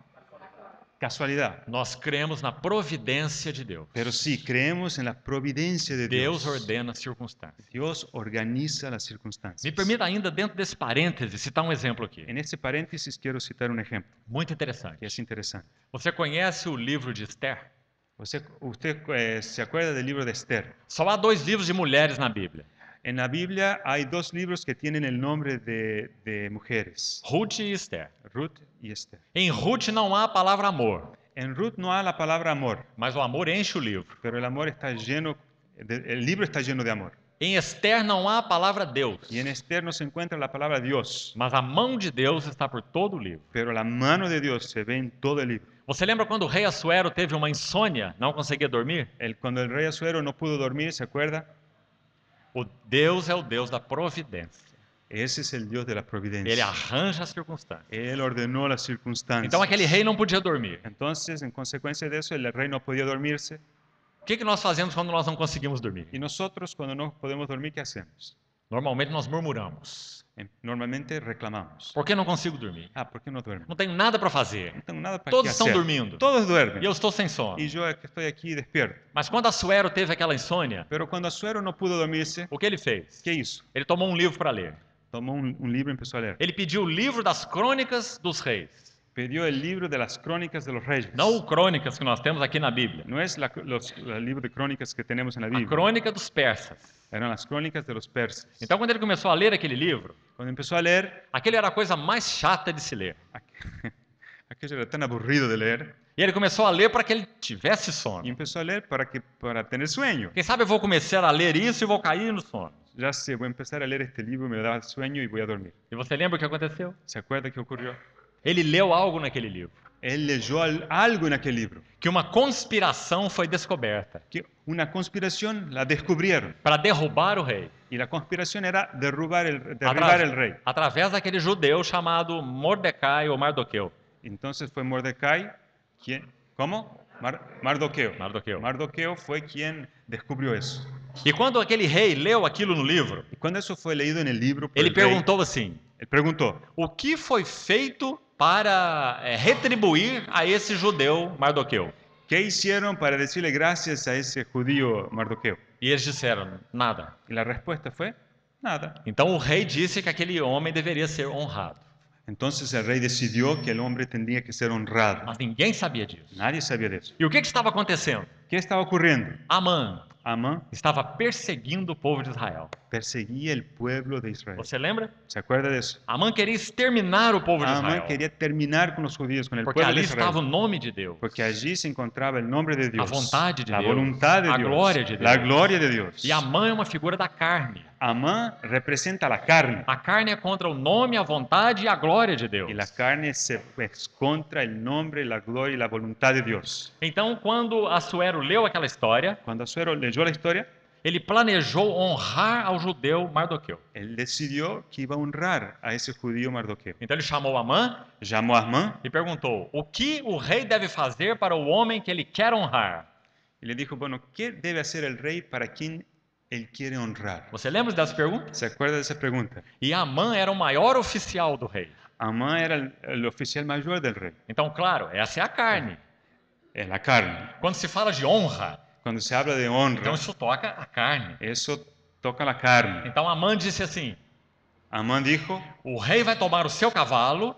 Casualidad. Nós cremos na providência de Deus. Pero sí, creemos en la providencia de Dios. Deus ordena circunstâncias. Dios organiza las circunstancias. Me permita ainda, dentro desse parêntese, citar um exemplo aqui. En este paréntesis quiero citar un ejemplo Muito que interessante. es interesante. Você conhece o livro de Esther? Usted, usted eh, se acuerda del libro de Esther. Só há dois livros de mulheres na Bíblia: En la Biblia hay dos libros que tienen el nombre de, de mujeres, Ruth e Esther. Ruth y Esther. Em Ruth não há a palavra amor, En Ruth no hay la palabra amor, mas o amor enche o livro. pero el amor está lleno, de- el libro está lleno de amor. Em Esther não há a palavra Deus, Y en Esther no se encuentra la palabra Dios, mas a mão de Deus está por todo o livro. pero la mano de Dios se ve en todo el libro. Você lembra quando o rei Assuero teve uma insônia, não conseguia dormir? El- cuando el rey Asuero no pudo dormir, ¿se acuerda? O Deus é o Deus da providência. Ese es el Dios de la Ele providencia. arranja as circunstâncias. Él ordenó las circunstancias. Então aquele rei não podia dormir. Entonces, en consecuencia de eso, el rey no podía dormirse. O que, que nós fazemos quando nós não conseguimos dormir? Y nosotros, cuando no podemos dormir, ¿qué hacemos? Normalmente nós murmuramos. Em- Normalmente reclamamos. Por que não consigo dormir? Ah, ¿por qué no duermo? Não tenho nada para fazer. No tengo nada para Todos qué estão hacer. dormindo. Todos E duermen. eu estou sem sono. Y yo es que estoy aquí despierto. Mas quando Assuero teve aquela insônia, Pero cuando Asuero no pudo dormirse, o que ele fez? ¿qué hizo? Ele tomou um livro para ler. Tomó un, un libro y empezó a leer. Ele pediu o livro das crônicas dos reis. Pidió el libro de las crónicas de los reyes. Não o crônicas que nós temos aqui na Bíblia. No es la- los, el libro de crónicas que tenemos en la A Biblia. crônica dos persas. Eran las crónicas de los persas. Então, quando ele começou a ler aquele livro, Cuando empezó a leer, aquele era a coisa mais chata de se ler. aquello era tan aburrido de leer, E ele começou a ler para que ele tivesse y sono. empezó a leer para, que, para tener sueño. Quem sabe eu vou começar a ler isso e vou cair no sono. Ya sé, voy a empezar a leer este libro, me da sueño y voy a dormir. E você lembra o que aconteceu? ¿Se acuerda qué ocurrió? Ele leu algo naquele livro. Él leyó al- algo en aquel libro, Que uma conspiração foi descoberta que una conspiración la descubrieron. para derrubar o rei. Y la conspiración era derrubar el, Atra- derribar el rey. Através daquele judeu chamado Mordecai ou Mardoqueu. Entonces fue Mordecai quien... ¿Cómo? Mar- Mardoqueo. Mardoqueu. Mardoqueo fue quien descubrió eso. E quando aquele rei leu aquilo no livro, Y cuando eso fue leído en el libro, por ele el rey, perguntou assim: él preguntó, o que foi feito para eh, retribuir a esse judeu Mardoqueu? ¿qué hicieron para decirle gracias a ese judío Mardoqueo? E eles disseram: nada. Y la respuesta fue, nada. Então o rei disse que aquele homem deveria ser honrado. Entonces el rey decidió que el hombre tendría que ser honrado. Mas ninguém sabia disso. Nadie sabía de eso. E o que, que estava acontecendo? ¿Qué estaba ocurriendo? Amã Amán estava perseguindo o povo de Israel. perseguía el pueblo de Israel. Você lembra? ¿Se acuerda de eso? Amã queria exterminar o povo de Amán Israel. quería terminar con los judíos, con el Porque pueblo de ali estava o Israel. nome de Deus. Porque allí se encontraba el nombre de Dios, A vontade de la Deus, voluntad de a Dios, glória de la Deus. gloria de Dios. E Amã é uma figura da carne. Amán representa la carne. A carne é contra o nome, a vontade e a glória de Deus. Y la carne se es contra el nombre, la gloria y la voluntad de Dios. Então, quando Assuero leu aquela história, Cuando Asuero leyó la historia, ele planejou honrar ao judeu Mardoqueu. él decidió que iba a honrar a ese judío Mardoqueo. Então, ele chamou Amã Llamó a Amán e perguntou: o que o rei deve fazer para o homem que ele quer honrar? y le dijo, bueno, ¿qué debe hacer el rey para quien él quiere honrar? Você lembra dessa pergunta? ¿Se acuerda de esa pregunta? E Amã era o maior oficial do rei. Amán era el, el oficial mayor del rey, Então, claro, essa é a carne. en la carne. Quando se fala de honra, Cuando se habla de então honra, isso toca a carne. eso toca la carne. Então Amã disse assim: Amán dijo, o rei vai tomar o seu cavalo,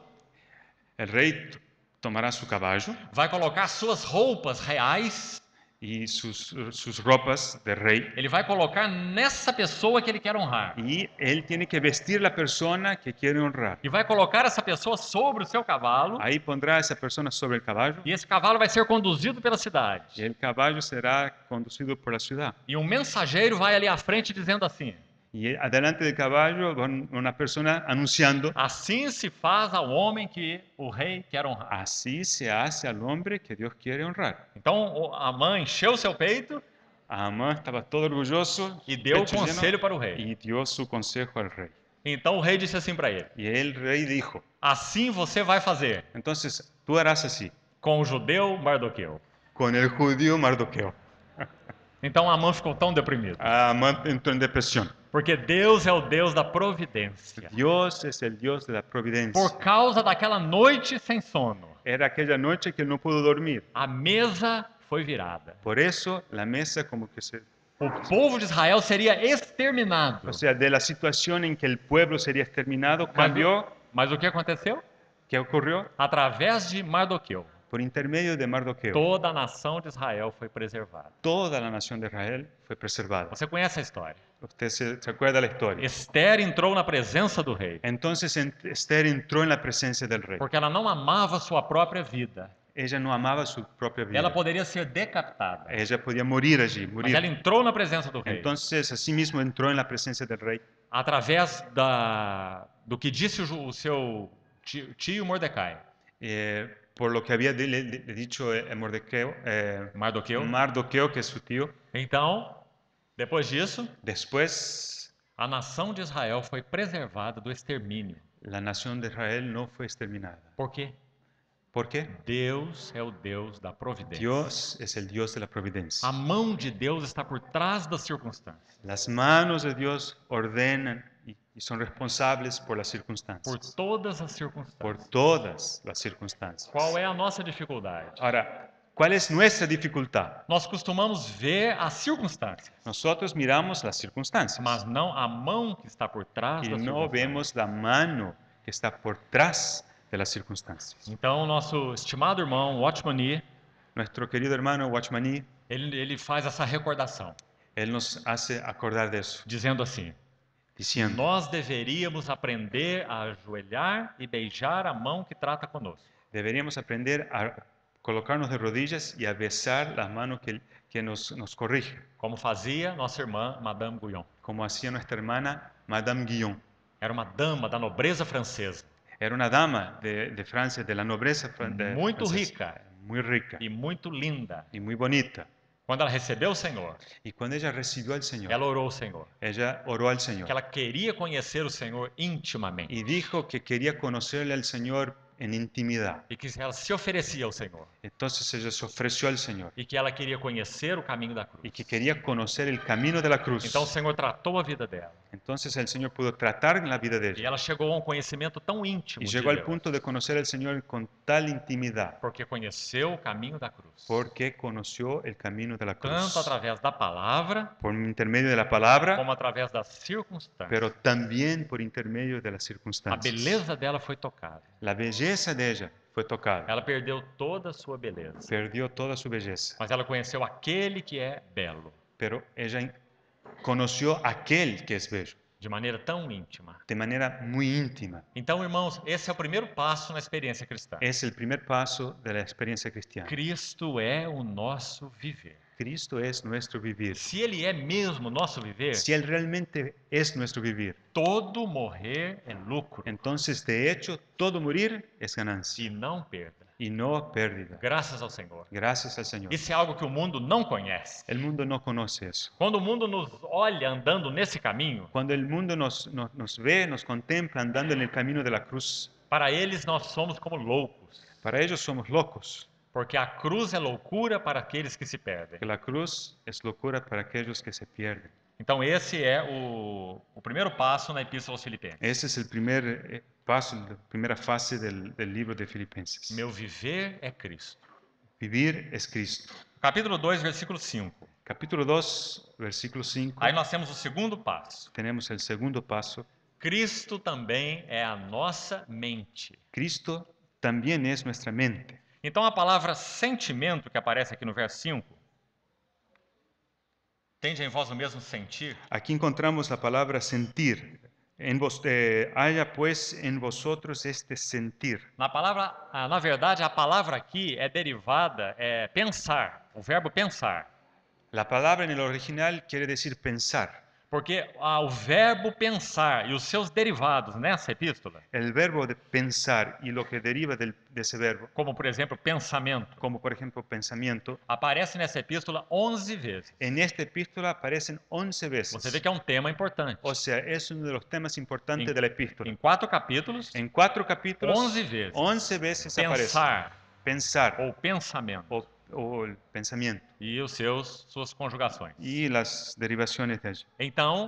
el rey t- tomará su caballo vai colocar suas roupas reais, y sus, sus ropas de rey, ele vai colocar nessa pessoa que ele quer honrar. y él tiene que vestir la persona que quiere honrar. E vai colocar essa pessoa sobre o seu cavalo, Ahí pondrá a esa persona sobre el caballo e esse cavalo vai ser conduzido pela y cidade. el caballo será conducido por la ciudad. E um mensageiro vai ali à frente dizendo assim: Y adelante del caballo va una persona anunciando, assim se faz ao homem que o rei quer honrar. así se hace al hombre que Dios quiere honrar. Então o- Amã encheu seu peito Amán estaba todo orgulloso e deu o pecho lleno, conselho para o rei. y dio su consejo al rey. Então o rei disse assim para ele: Y el rey dijo, assim você vai fazer entonces tú harás así, com o judeu Mardoqueu. con el judío Mardoqueo. Então Amã ficou tão deprimido, Amán entró en depresión. porque Deus é o Deus da providência. Dios es el Dios de la providencia. Por causa daquela noite sem sono, Era aquella noche que él no pudo dormir. a mesa foi virada. Por eso la mesa como que se... O povo de Israel seria exterminado. O sea, de la situación en que el pueblo sería exterminado, Mas, cambió. mas o que aconteceu? ¿Qué ocurrió? Através de Mardoqueu, Por intermedio de Mardoqueo, toda a nação de Israel foi preservada. toda la nación de Israel fue preservada. Você conhece a história? Usted se, se acuerda la historia. Esther entrou na presença do rei, Entonces en- Esther entró en la presencia del rey. porque ela não amava sua própria vida. Ella no amaba su propia vida. Ela poderia ser decapitada. Ella podía morir allí, Mas morir. ela entrou na presença do rei, Entonces, asimismo, entró en la presencia del rey através da, do que disse o, ju- o seu tio, tio Mordecai. eh, por lo que había de- le, le dicho eh, Mordequeo, eh, Mardoqueu. Mardoqueo, que es su tío. Então, depois disso, Después, a nação de Israel foi preservada do extermínio. la nación de Israel no fue exterminada. Por quê? ¿Por qué? Deus é o Deus da providência. Dios es el Dios de la providencia. A mão de Deus está por trás das circunstâncias, Las manos de Dios ordenan y, y son responsables por las por circunstancias, todas as por circunstâncias. todas las circunstancias. Qual é a nossa dificuldade? Ahora, ¿cuál es nuestra dificultad? Nós costumamos ver as circunstâncias, Nosotros miramos las circunstancias mas não a mão que está por trás y das no circunstâncias. vemos la mano que está por detrás de las circunstancias. Então, nosso estimado irmão Watchman Nee, Nuestro querido hermano Watchmani, ele, ele faz essa recordação. Él nos hace acordar de eso, dizendo assim: diciendo, nós deveríamos aprender a ajoelhar e beijar a mão que trata conosco. deberíamos aprender a colocarnos de rodillas y a besar las manos que, que nos, nos corrige, Como fazia nossa irmã Madame Guyon. como hacía nuestra hermana Madame Guyon. Era uma dama da nobreza francesa, Era una dama de, de Francia, de la nobleza fran- de muito francesa, rica muy rica e muito linda. y muy bonita. Quando ela recebeu o Senhor, Y cuando ella recibió al Señor, ela orou ao Senhor, ella oró al que Señor ela queria conhecer o Senhor intimamente y dijo que quería conocerle al Señor en intimidad. e que ela se oferecia ao Senhor Entonces ella se ofreció al Señor e que ela queria conhecer o caminho da cruz. y que quería conocer el camino de la cruz. Então o Senhor tratou a vida dela Entonces el Señor pudo tratar la vida de e ella ela chegou a um conhecimento tão íntimo y de llegó al Deus, punto de conocer al Señor con tal intimidad porque conheceu o caminho da cruz, porque conoció el camino de la cruz tanto através da palavra por intermedio de la palabra, como através das circunstâncias. pero también por intermedio de las A circunstancias. beleza dela foi tocada. La belleza de ella fue tocada, Ela perdeu toda a sua beleza, perdió toda su belleza, mas ela conheceu aquele que é belo, pero ella in- conoció aquel que es bello de maneira tão íntima. de manera muy íntima. Então, irmãos, esse é o primeiro passo na experiência cristã. Es el primer paso de la experiencia cristiana. Cristo é o nosso viver. Cristo es nuestro vivir. Se Ele é mesmo nosso viver, Si Él realmente es nuestro vivir, todo morrer é lucro entonces de hecho todo morir es ganancia e não perda. y no pérdida. Graças ao Senhor. Gracias al Señor. Isso é algo que o mundo não conhece. El mundo no conoce eso. Quando o mundo nos olha andando nesse caminho, Cuando el mundo nos, nos, nos ve, nos contempla andando en el camino de la cruz, para eles nós somos como loucos, para ellos somos locos, porque a cruz é loucura para aqueles que se perdem. que la cruz es locura para aquellos que se pierden. Então, esse é o, o primeiro passo na Epístola aos Filipenses. Ese es el primer eh, paso, la primera fase del, del libro de Filipenses. Meu viver é Cristo. Vivir es Cristo. Capítulo dois, versículo cinco. Capítulo dos, versículo cinco. Aí nós temos o segundo passo. Tenemos el segundo paso. Cristo também é a nossa mente. Cristo también es nuestra mente. Então, a palavra sentimento, que aparece aqui no verso cinco, tende em vós o mesmo sentir? Aquí encontramos la palabra sentir. En vos, eh, haya pues en vosotros este sentir. Na palavra, ah, na verdade, a palavra aqui é derivada, é pensar, o verbo pensar. La palabra en el original quiere decir pensar. Porque ah, o verbo pensar e os seus derivados nessa epístola, El verbo de pensar y lo que deriva del- de ese verbo, como por exemplo pensamento, como por ejemplo pensamiento, aparece nessa epístola onze vezes. en esta epístola aparecen once veces. Você vê que é um tema importante. O sea, es uno de los temas importantes En- de la epístola. Em quatro capítulos, En cuatro capítulos, once veces. once veces aparece pensar pensar ou pensamento o, o el pensamiento e os seus suas conjugações. y las derivaciones de ello. Então,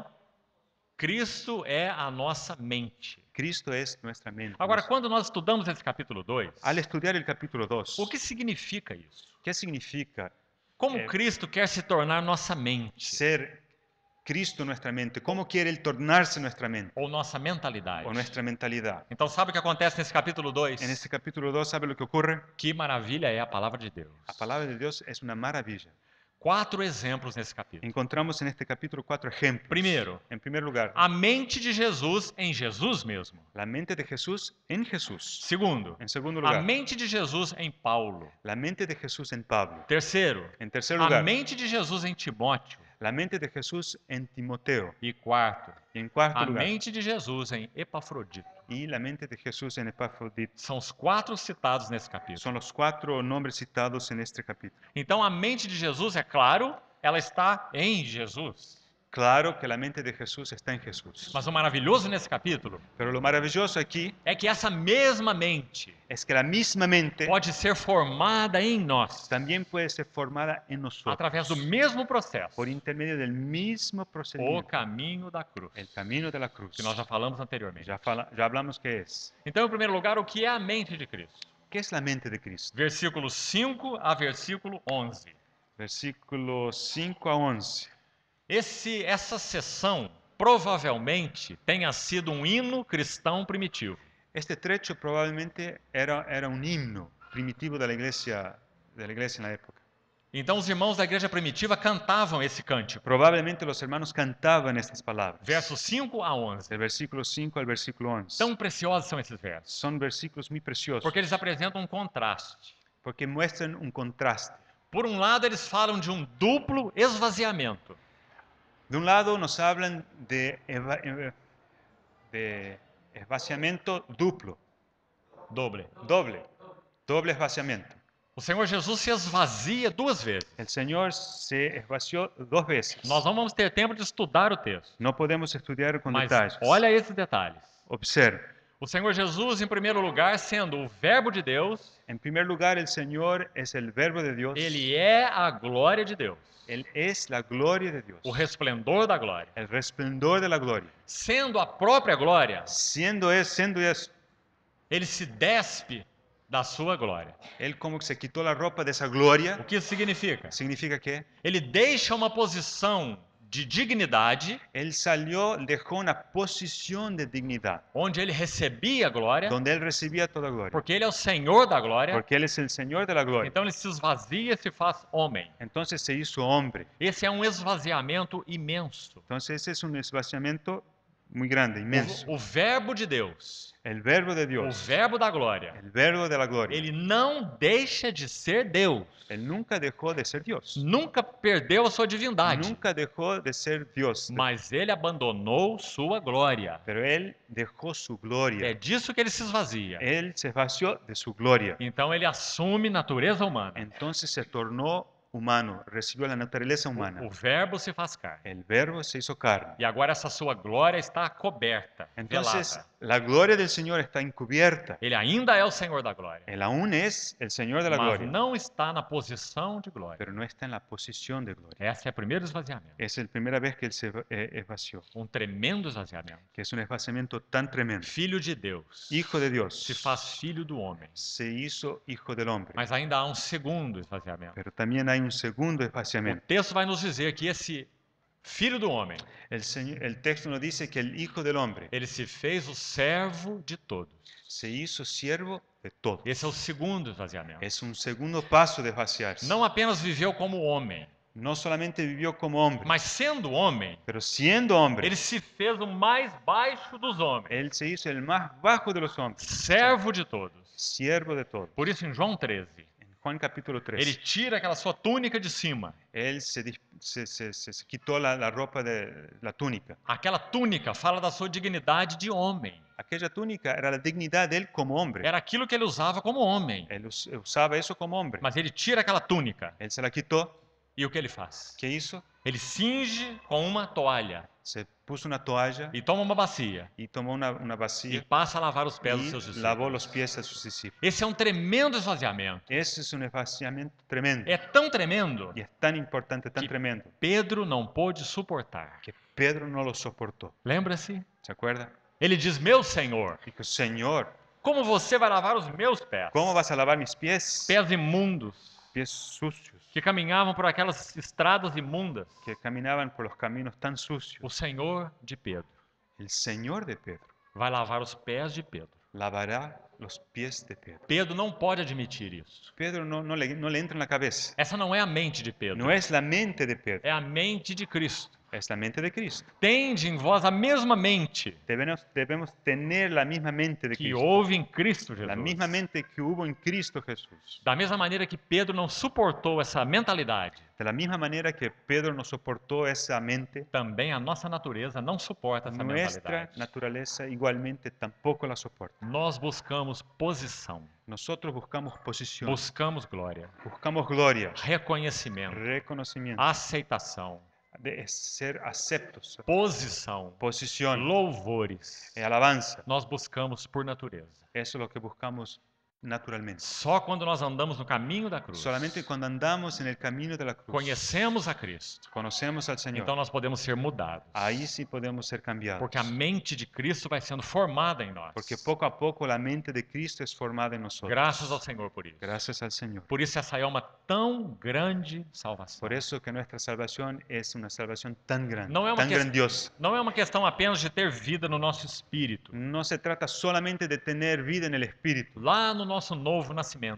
Cristo é a nossa mente. Cristo es nuestra mente. Agora, quando nós estudamos esse capítulo dois, Al estudiar el capítulo dos, o que significa isso? ¿qué significa Como É. Cristo quer se tornar nossa mente ser Cristo nuestra mente? ¿Cómo quiere Él tornarse nuestra mente ou nossa mentalidade? o nuestra mentalidad? Então, sabe o que acontece nesse capítulo dois? En este capítulo dos, ¿sabe lo que ocurre? Que maravilha é a palavra de Deus. La palabra de Dios es una maravilla. Quatro exemplos nesse capítulo. Encontramos en este capítulo cuatro ejemplos. Primeiro, En primer lugar, a mente de Jesus em Jesus mesmo. la mente de Jesús en Jesús. Segundo, En segundo a lugar, mente de Jesus em Paulo. la mente de Jesús en Pablo. Terceiro, En tercer a lugar, mente de Jesus em Timóteo. la mente de Jesús en Timoteo. E quarto, Y en cuarto a lugar, mente de Jesus em Epafrodito. y la mente de Jesús en Epafrodito. São os quatro citados nesse capítulo. Son los cuatro nombres citados en este capítulo. Então, a mente de Jesus, é claro, ela está em Jesus. Claro que la mente de Jesús está en Jesús. Mas o maravilhoso nesse capítulo Pero lo maravilloso aquí é que essa mesma mente es que la misma mente pode ser formada em nós también puede ser formada en nosotros através do mesmo processo, por intermedio del mismo o procedimiento, caminho da cruz, el camino de la cruz. que nós já falamos anteriormente. Ya, fala- ya hablamos qué es. Então, em primeiro lugar, o que é a mente de Cristo? ¿Qué es la mente de Cristo? Versículo cinco a versículo onze. Versículo cinco a once. Esse, essa sessão provavelmente tenha sido um hino cristão primitivo. Este trecho probablemente era, era un himno primitivo de la iglesia, de la iglesia en la época. Então os irmãos da igreja primitiva cantavam esse cântico, Probablemente los hermanos cantaban estas palabras. versos cinco a onze. Del versículo cinco al versículo once. Tão preciosos são esses versos, Son versículos muy preciosos porque eles apresentam um contraste. porque muestran un contraste. Por um lado, eles falam de um duplo esvaziamento. De un lado nos hablan de, eva- eh, de esvaciamiento duplo, Doble. doble, doble esvaciamiento. O Senhor Jesus se esvazia duas vezes. El Señor se esvació dos veces. Nós não vamos ter tempo de estudar o texto, No podemos estudiar con mas detalles. olha esses detalhes. Observe. O Senhor Jesus, em primeiro lugar, sendo o Verbo de Deus, En primer lugar, el Señor es el verbo de Dios. ele é a glória de Deus, Él es la gloria de Dios. o resplendor da glória. El resplendor de la gloria. Sendo a própria glória, Siendo es, siendo es, ele se despe da sua glória. Él como que se quitó la ropa de esa gloria. O que isso significa? Significa que Ele deixa uma posição de dignidade, Él salió, dejó una posición de dignidad, onde ele recebia a glória, donde Él recibía toda gloria. porque ele é o Senhor da glória. Porque Él es el Señor de la gloria. Então ele se esvazia e se faz homem. Entonces se hizo hombre. Esse é um esvaziamento imenso. Entonces ese es un esvaciamiento muy grande, inmenso. O, o Verbo de Deus, El verbo de o Dios, Verbo da glória, el verbo de la gloria. ele não deixa de ser Deus. Él nunca dejó de ser Dios. Nunca perdeu a sua divindade. Nunca dejó de ser Dios. Mas ele abandonou sua glória. Pero Él dejó su É gloria. disso que ele se esvazia. Él se vació de su gloria. Então ele assume natureza humana. Entonces se tornó humano, recibió la naturaleza humana. O Verbo se faz carne. El verbo se hizo carne. E agora essa sua glória está coberta, Entonces velada. la gloria del Señor está encubierta. Ele ainda é o Senhor da glória, Él aún es el Señor de la mas gloria, não está na posição de glória. pero no está en la posición de gloria. Esse é o primeiro esvaziamento. Es la primera vez que Él se eh, esvació, Um tremendo esvaziamento. que es un esvaciamiento tan tremendo. Filho de Deus Hijo de Dios se faz filho do homem. se hizo hijo del hombre, Mas ainda há um segundo esvaziamento. pero también hay un segundo O esvaciamiento. texto vai nos dizer que esse filho do homem, El, Señor- el texto nos dice que el hijo del hombre ele se fez o servo de todos. se hizo siervo de todo. Esse é o segundo esvaziamento. Es un segundo paso de vaciarse. Não apenas viveu como homem, No solamente vivió como hombre, mas sendo homem, pero siendo hombre, ele se fez o mais baixo dos homens, Él se hizo el más bajo de los hombres, servo de todos. siervo de todos. Por isso, em João treze, En Juan capítulo ele tres, tira aquela sua túnica de cima. Él se, dis- se- se- se- se quitó la, la ropa de la túnica. Aquela túnica fala da sua dignidade de homem. Aquella túnica era la dignidad de Él como hombre. Era aquilo que ele usava como homem. Él us- usaba eso como hombre. Mas ele tira aquela túnica. Él se la quitó. E o que ele faz? ¿Qué hizo? Ele cinge com uma toalha Se puso una toalla e toma uma bacia y tomó una, una e vacía passa a lavar os pés dos y seus lavó discípulos. los pies a sus discípulos. Esse é um tremendo esvaziamento. Ese es un esvaciamiento tremendo. É tão tremendo Y es tan importante, tan Que- tremendo, Pedro não pôde suportar. que Pedro no lo soportó. Lembra-se? ¿Se acuerda? Ele diz: Meu Senhor, Dijo, Señor, como você vai lavar os meus pés? ¿cómo vas a lavar mis pies? Pés imundos Pies sucios, que caminhavam por aquelas estradas imundas. que caminaban por los caminos tan sucios. O Senhor de Pedro El Señor de Pedro vai lavar os pés de Pedro. lavará los pies de Pedro. Pedro não pode admitir isso. Pedro no, no, le, no le entra en la cabeza. Essa não é a mente de Pedro. No es la mente de Pedro, É a mente de Cristo. es la mente de Cristo. Tende em vós a mesma mente Debemos, debemos tener la misma mente de que Cristo. houve em Cristo La Jesus. misma mente que hubo en Cristo Jesús. Da mesma maneira que Pedro não suportou essa mentalidade, De la misma manera que Pedro no soportó esa mente, também a nossa natureza não suporta essa nuestra mentalidade. naturaleza igualmente tampoco la soporta. Nós buscamos posição, Nosotros buscamos posición, buscamos glória, buscamos gloria, reconhecimento, reconocimiento, aceitação, de ser aceptos, posição, posición, louvores. eh, alabanza. Nós buscamos por natureza. Eso es lo que buscamos naturalmente. Só quando nós andamos no caminho da cruz, Solamente cuando andamos en el camino de la cruz, conhecemos a Cristo, conocemos al Señor, então nós podemos ser mudados. ahí sí podemos ser cambiados. Porque a mente de Cristo vai sendo formada em nós. Porque poco a poco la mente de Cristo es formada en nosotros. Graças ao Senhor por isso. Gracias al Señor. Por isso essa é uma tão grande salvação. Por eso que nuestra salvación es una salvación tan grande, No es una tan que- grandiosa. Não é uma questão apenas de ter vida no nosso espírito, No se trata solamente de tener vida en el Espíritu, lá no nosso novo nascimento.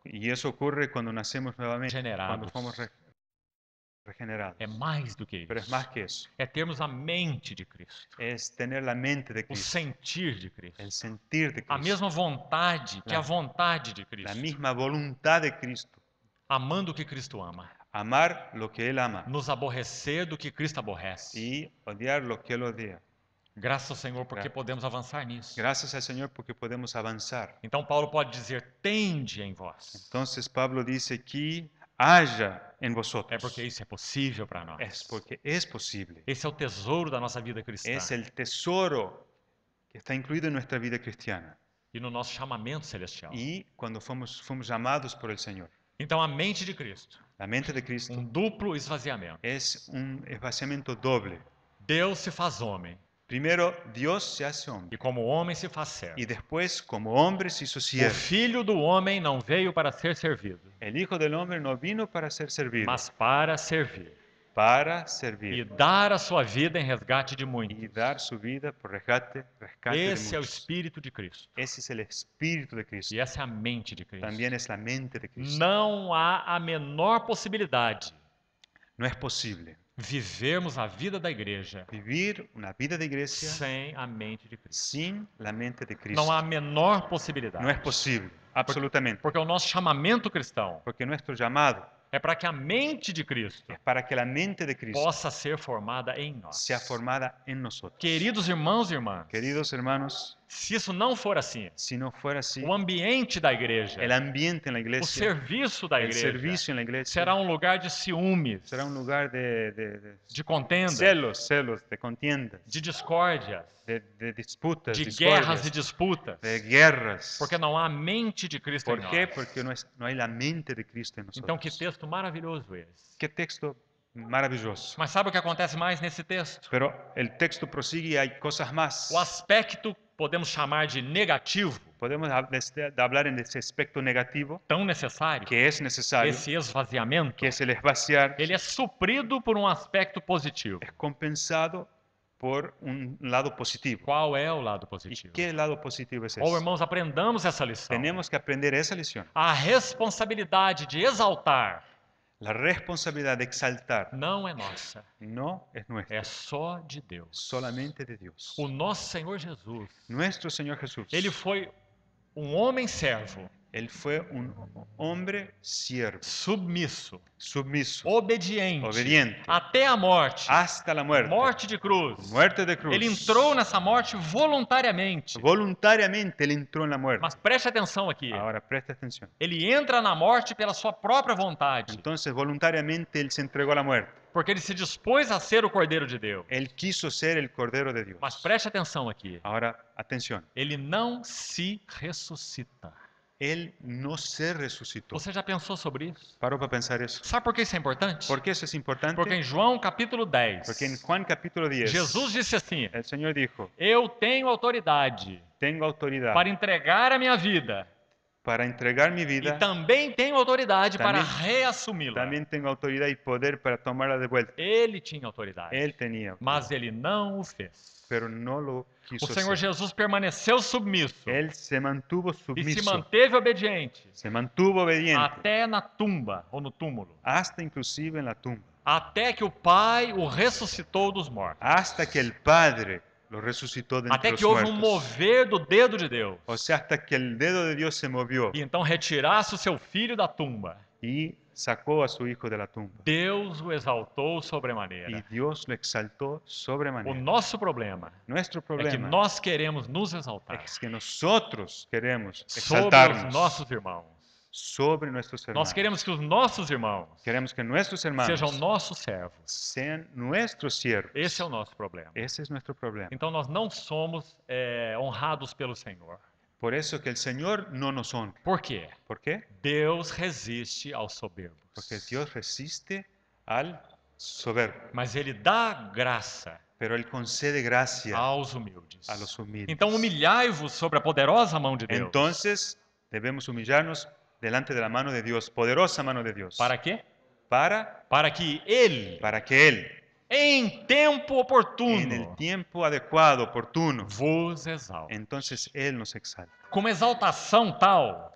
Y eso ocurre cuando nacemos nuevamente, cuando Regenerados. somos re- regenerados. É mais do que Pero es isso. más que eso. É termos a mente de Cristo, Es tener la mente de o Cristo, sentir de Cristo, el sentir de a Cristo, mesma vontade que La- a vontade de la Cristo, misma voluntad de Cristo. amando o que Cristo ama, Amar lo que Él ama nos aborrecer do que Cristo aborrece. y odiar lo que Él odia. Graças ao Senhor porque Gra- podemos avançar nisso. Gracias al Señor porque podemos avanzar. Então Paulo pode dizer: tende em vós. Entonces Pablo dice que haya en É vosotros. porque isso é possível para nós. Es porque es posible. Esse é o tesouro da nossa vida cristã Es el tesoro que está incluido en nuestra vida cristiana. e no nosso chamamento celestial. Y cuando fuimos, fuimos llamados por el Señor. Então a mente de Cristo, La mente de Cristo um duplo esvaziamento. es un esvaciamiento doble. Deus se faz homem Primero, Dios se hace hombre. e como homem se faz servo. Y después, como hombre, se hizo O siervo. filho do homem não veio para ser servido, El Hijo del Hombre no vino para ser servido, mas para servir para e servir dar a sua vida em resgate de muitos. y dar su vida por rescate, rescate de Esse é o muchos. Espírito de Cristo Ese es el Espíritu de Cristo. e essa é a mente de Cristo. También es la mente de Cristo. Não há a menor possibilidade No es posible vivermos a vida da igreja vivir una vida de iglesia sem a mente de Cristo. sin la mente de Cristo. Não há a menor possibilidade. No es posible, absolutamente. Porque o nosso chamamento cristão Porque nuestro llamado é para que a mente de Cristo es para que la mente de Cristo possa ser formada em nós. sea formada en nosotros. Queridos irmãos e irmãs, Queridos hermanos, se isso não for assim, si no fuera así, o ambiente da igreja, el ambiente en la o iglesia, serviço da el igreja, servicio en la iglesia, será um lugar de ciúmes, será un lugar de, de- de de contenda, celos, celos, de contiendas, de discórdias, de, de disputas, de discordias, guerras e disputas, de guerras. porque não há a mente de Cristo em ¿Por qué? nós. Porque no, es- no hay la mente de Cristo en Então, que nosotros. texto maravilhoso esse. Qué texto maravilloso. Mas sabe o que acontece mais nesse texto? Pero el texto prosigue y hay cosas más. O aspecto, podemos chamar de negativo, Podemos hab- de- de hablar en ese aspecto negativo tão necessário, que es necesario, esse esvaziamento, que es el esvaciar, ele é suprido por um aspecto positivo. es compensado por un lado positivo. Qual é o lado ¿Y positivo? qué lado positivo es Oh, ese? irmãos, aprendamos essa lição. Tenemos que aprender esa lección. A responsabilidade de exaltar La responsabilidad de exaltar não é nossa, no es nuestra, é só de Deus. solamente de Dios. O nosso Senhor Jesus, Nuestro Señor Jesús, ele foi um homem servo, Él fue un hombre siervo, submisso, submiso, obediente, obediente, até a morte, hasta la muerte, morte de cruz. muerte de cruz. Ele entrou nessa morte voluntariamente. Voluntariamente Él entró en la muerte. Mas preste atenção aqui. Ahora presta atención. Ele entra na morte pela sua própria vontade, Entonces voluntariamente Él se entregó a la muerte. porque ele se dispôs a ser o Cordeiro de Deus. Él quiso ser el Cordero de Dios. Mas preste atenção aqui. Ahora, atención. Ele não se ressuscita. Él no se resucitó. Você já pensou sobre isso? Paró para pensar eso. Sabe por que isso é importante? ¿Por qué eso es importante? Porque em João capítulo dez, Porque en Juan capítulo diez, Jesus disse assim: el Señor dijo, Eu tenho autoridade tengo autoridad para entregar a minha vida para entregar mi e vida, também tenho autoridade para Também- reassumi-la. también tengo autoridad y poder para tomarla de vuelta. Ele tinha autoridade, Él tenía, mas ele não o fez. pero no lo quiso O Senhor hacer. Jesus permaneceu submisso Él se mantuvo e se sumiso, manteve obediente se mantuvo obediente, até na tumba ou no túmulo, hasta inclusive en la tumba, até que o Pai o ressuscitou dos mortos, hasta que el Padre lo resucitó de entre até los que houve um muertos. mover do dedo de Deus O sea, hasta que el dedo de Dios se movió e então retirasse o seu filho da tumba. y sacó a su hijo de la tumba. Deus o exaltou Y sobremaneira. Dios lo exaltó O sobremanera. nosso problema Nuestro é que problema nós queremos nos exaltar es que nosotros queremos sobre os exaltarnos nossos irmãos. sobre nuestros hermanos. Nós queremos que os nossos irmãos Queremos que nuestros hermanos sejam nossos servos. sean nuestros siervos. Esse é o nosso problema. Ese es nuestro problema. Então nós não somos é, honrados pelo Senhor. Por eso que el Señor no nos honra. Por quê? ¿Por qué? Deus resiste aos soberbos. Porque Dios resiste al soberbio, Mas Ele dá graça pero Él concede gracia aos humildes. a los humildes. Então humilhai-vos sobre a poderosa mão de Deus. Entonces debemos humillarnos delante de la mano de Dios, poderosa mano de Dios, Para quê? para, Para que Ele, para que Él, em tempo en el oportuno, tiempo adecuado, oportuno, vos exalte. entonces Él nos exalta. Com uma exaltação tal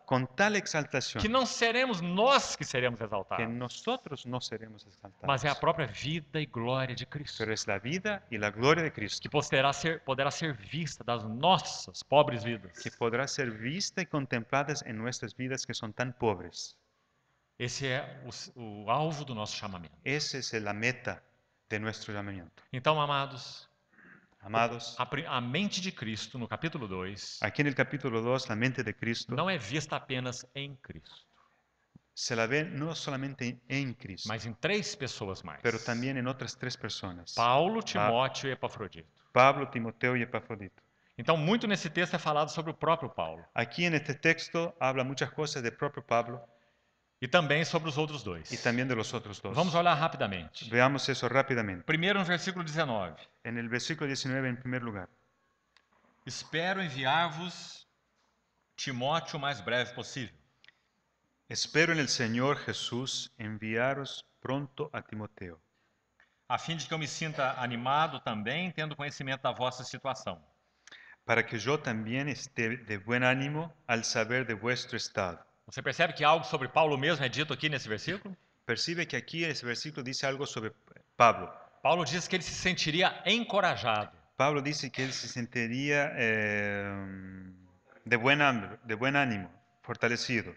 con tal exaltación que não seremos nós que seremos que exaltados, nosotros no seremos exaltados, mas é a própria vida e glória de Cristo, pero es la vida y la gloria de Cristo que poderá ser, poderá ser vista das nossas pobres vidas. que podrá ser vista y contemplada en nuestras vidas que son tan pobres. Esse é o, o alvo do nosso chamamento. Esa es la meta de nuestro llamamiento. Então, amados, Amados, a, pri- a mente de Cristo, no capítulo dois, aquí en el capítulo dos, la mente de Cristo não é vista apenas em Cristo, se la ve no solamente en Cristo, mas em três pessoas mais: pero también en otras tres personas: Paulo, Timóteo e Epafrodito. Pablo, Timoteo y Epafrodito. Então, muito nesse texto é falado sobre o próprio Paulo Aquí en este texto habla muchas cosas del propio Pablo e também sobre os outros dois. y también de los otros dos. Vamos olhar rapidamente. Veamos eso rápidamente. Primeiro, no versículo dezenove. En el versículo diecinueve, en primer lugar. Espero enviar-vos Timóteo o mais breve possível. Espero en el Señor Jesús enviaros pronto a Timoteo, a fim de que eu me sinta animado também, tendo conhecimento da vossa situação. para que yo también esté de buen ánimo al saber de vuestro estado. Você percebe que algo sobre Paulo mesmo é dito aqui nesse versículo? Percibe que aquí ese versículo dice algo sobre Pablo. Paulo diz que ele se sentiria encorajado, Pablo dice que él se sentiría eh, de, buen ánimo, de buen ánimo, fortalecido,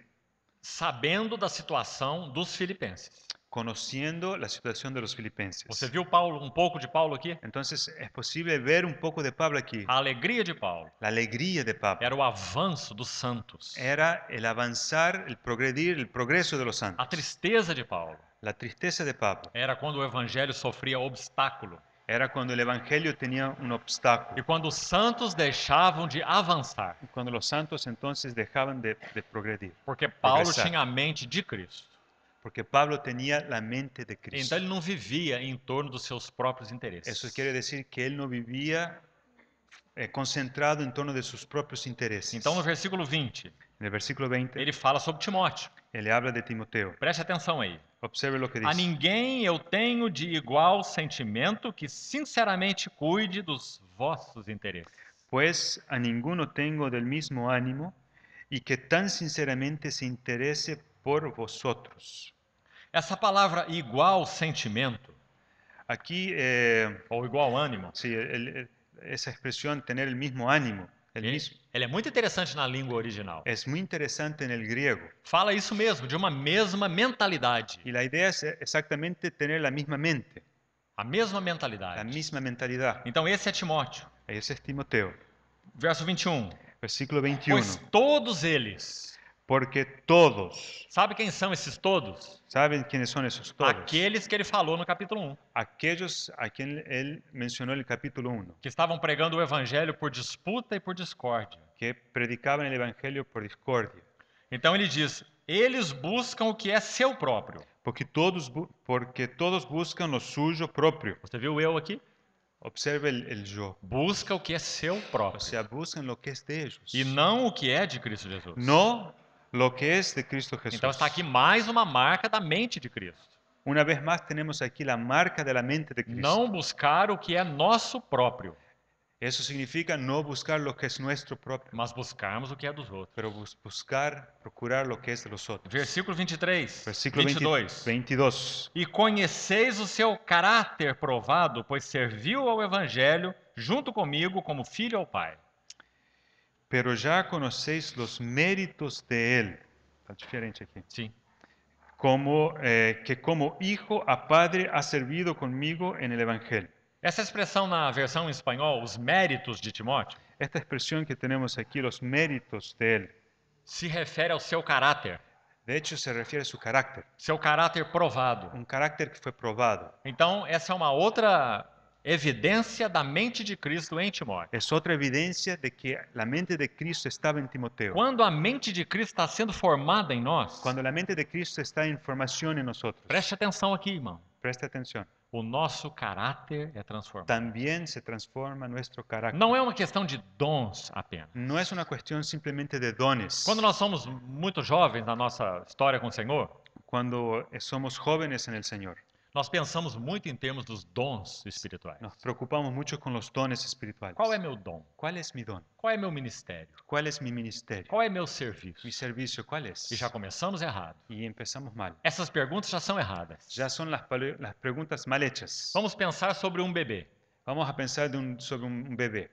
sabendo da situação dos filipenses. conociendo la situación de los filipenses. Você viu Paulo, um pouco de Paulo aqui? Entonces es posible ver un poco de Pablo aquí. A alegria de Paulo La alegría de Pablo era o avanço dos santos. era el avanzar, el progredir, el progreso de los A santos. tristeza de Paulo La tristeza de Pablo era quando o evangelho sofria obstáculo era cuando el evangelio tenía un obstáculo, e quando os santos deixavam de avançar, y cuando los santos entonces dejaban de, de progredir, porque Paulo Progressar. tinha a mente de Cristo. porque Pablo tenía la mente de Cristo. Então ele não vivia em torno dos seus próprios interesses. Eso quiere decir que él no vivía eh, concentrado en torno de sus propios intereses. Então no versículo vinte, En el versículo veinte, ele fala sobre Timóteo. él habla de Timoteo. Preste atenção aí. Observe lo que A dice. ninguém eu tenho de igual sentimento que sinceramente cuide dos vossos interesses. Pues a ninguno tengo del mismo ánimo y que tan sinceramente se interese por vosotros. Essa palavra igual sentimento Aquí, eh, ou igual ânimo, sí, el- el- esa expresión, tener el mismo ánimo, el ele, mismo, ele é muito interessante na língua original. es muy interesante en el griego. Fala isso mesmo, de uma mesma mentalidade. Y la idea es exactamente tener la misma mente, A mesma la mentalidade. misma mentalidad. Então esse é Timóteo. Ese es Timoteo. Verso vinte e um. Versículo veintiuno. Pois todos eles, Porque todos, sabe quem são esses todos? ¿saben quiénes son esos todos? Aqueles que ele falou no capítulo um, Aquellos a quien él mencionó en el capítulo uno, que estavam pregando o evangelho por disputa e por discórdia. que predicaban el evangelio por discordia. Então ele diz: eles buscam o que é seu próprio. Porque todos, bu- porque todos buscan lo suyo propio. Você viu o eu aqui? Observe el, el yo. Busca o que é seu O próprio sea, buscan lo que es de ellos. e não o que é de Cristo Jesus. No lo que es de Cristo Jesús. Então está aqui mais uma marca da mente de Cristo. Una vez más tenemos aquí la marca de la mente de Cristo. Não buscar o que é nosso próprio, Eso significa no buscar lo que es nuestro propio, mas buscarmos o que é dos outros. pero bus- buscar, procurar lo que es de los otros. Versículo vinte e três, Versículo vinte e dois. veintidós. E conheceis o seu caráter provado, pois serviu ao evangelho junto comigo como filho ao Pai. Pero ya conocéis los méritos de él. Está diferente aquí. Sim. Como, eh, que como hijo a padre ha servido conmigo en el evangelio. Essa expressão na versão em espanhol, os méritos de Timóteo, Esta expresión que tenemos aquí, los méritos de él, se refere ao seu caráter, de hecho se refiere a su carácter, seu caráter provado. un carácter que fue probado. Então, essa é uma outra evidência da mente de Cristo em Timóteo. Es otra evidencia de que la mente de Cristo estaba en Timoteo. Quando a mente de Cristo está sendo formada em nós, Cuando la mente de Cristo está en formación en nosotros, preste atenção aqui, irmão. preste atención, O nosso caráter é transformado. también se transforma nuestro carácter. Não é uma questão de dons apenas. No es una cuestión simplemente de dones. Quando nós somos muito jovens na nossa história com o Senhor, Cuando somos jóvenes en el Señor, Nós pensamos muito em termos dos dons espirituais. Nos preocupamos mucho con los dones espirituales. Qual é meu dom? ¿Cuál es mi don? Qual é meu ministério? ¿Cuál es mi ministerio? Qual é meu serviço? ¿Mi servicio cuál es? E já começamos errado. Y empezamos mal. Essas perguntas já são erradas. Ya son las, pale- las preguntas mal hechas. Vamos pensar sobre um bebê. Vamos a pensar de un- sobre un bebé.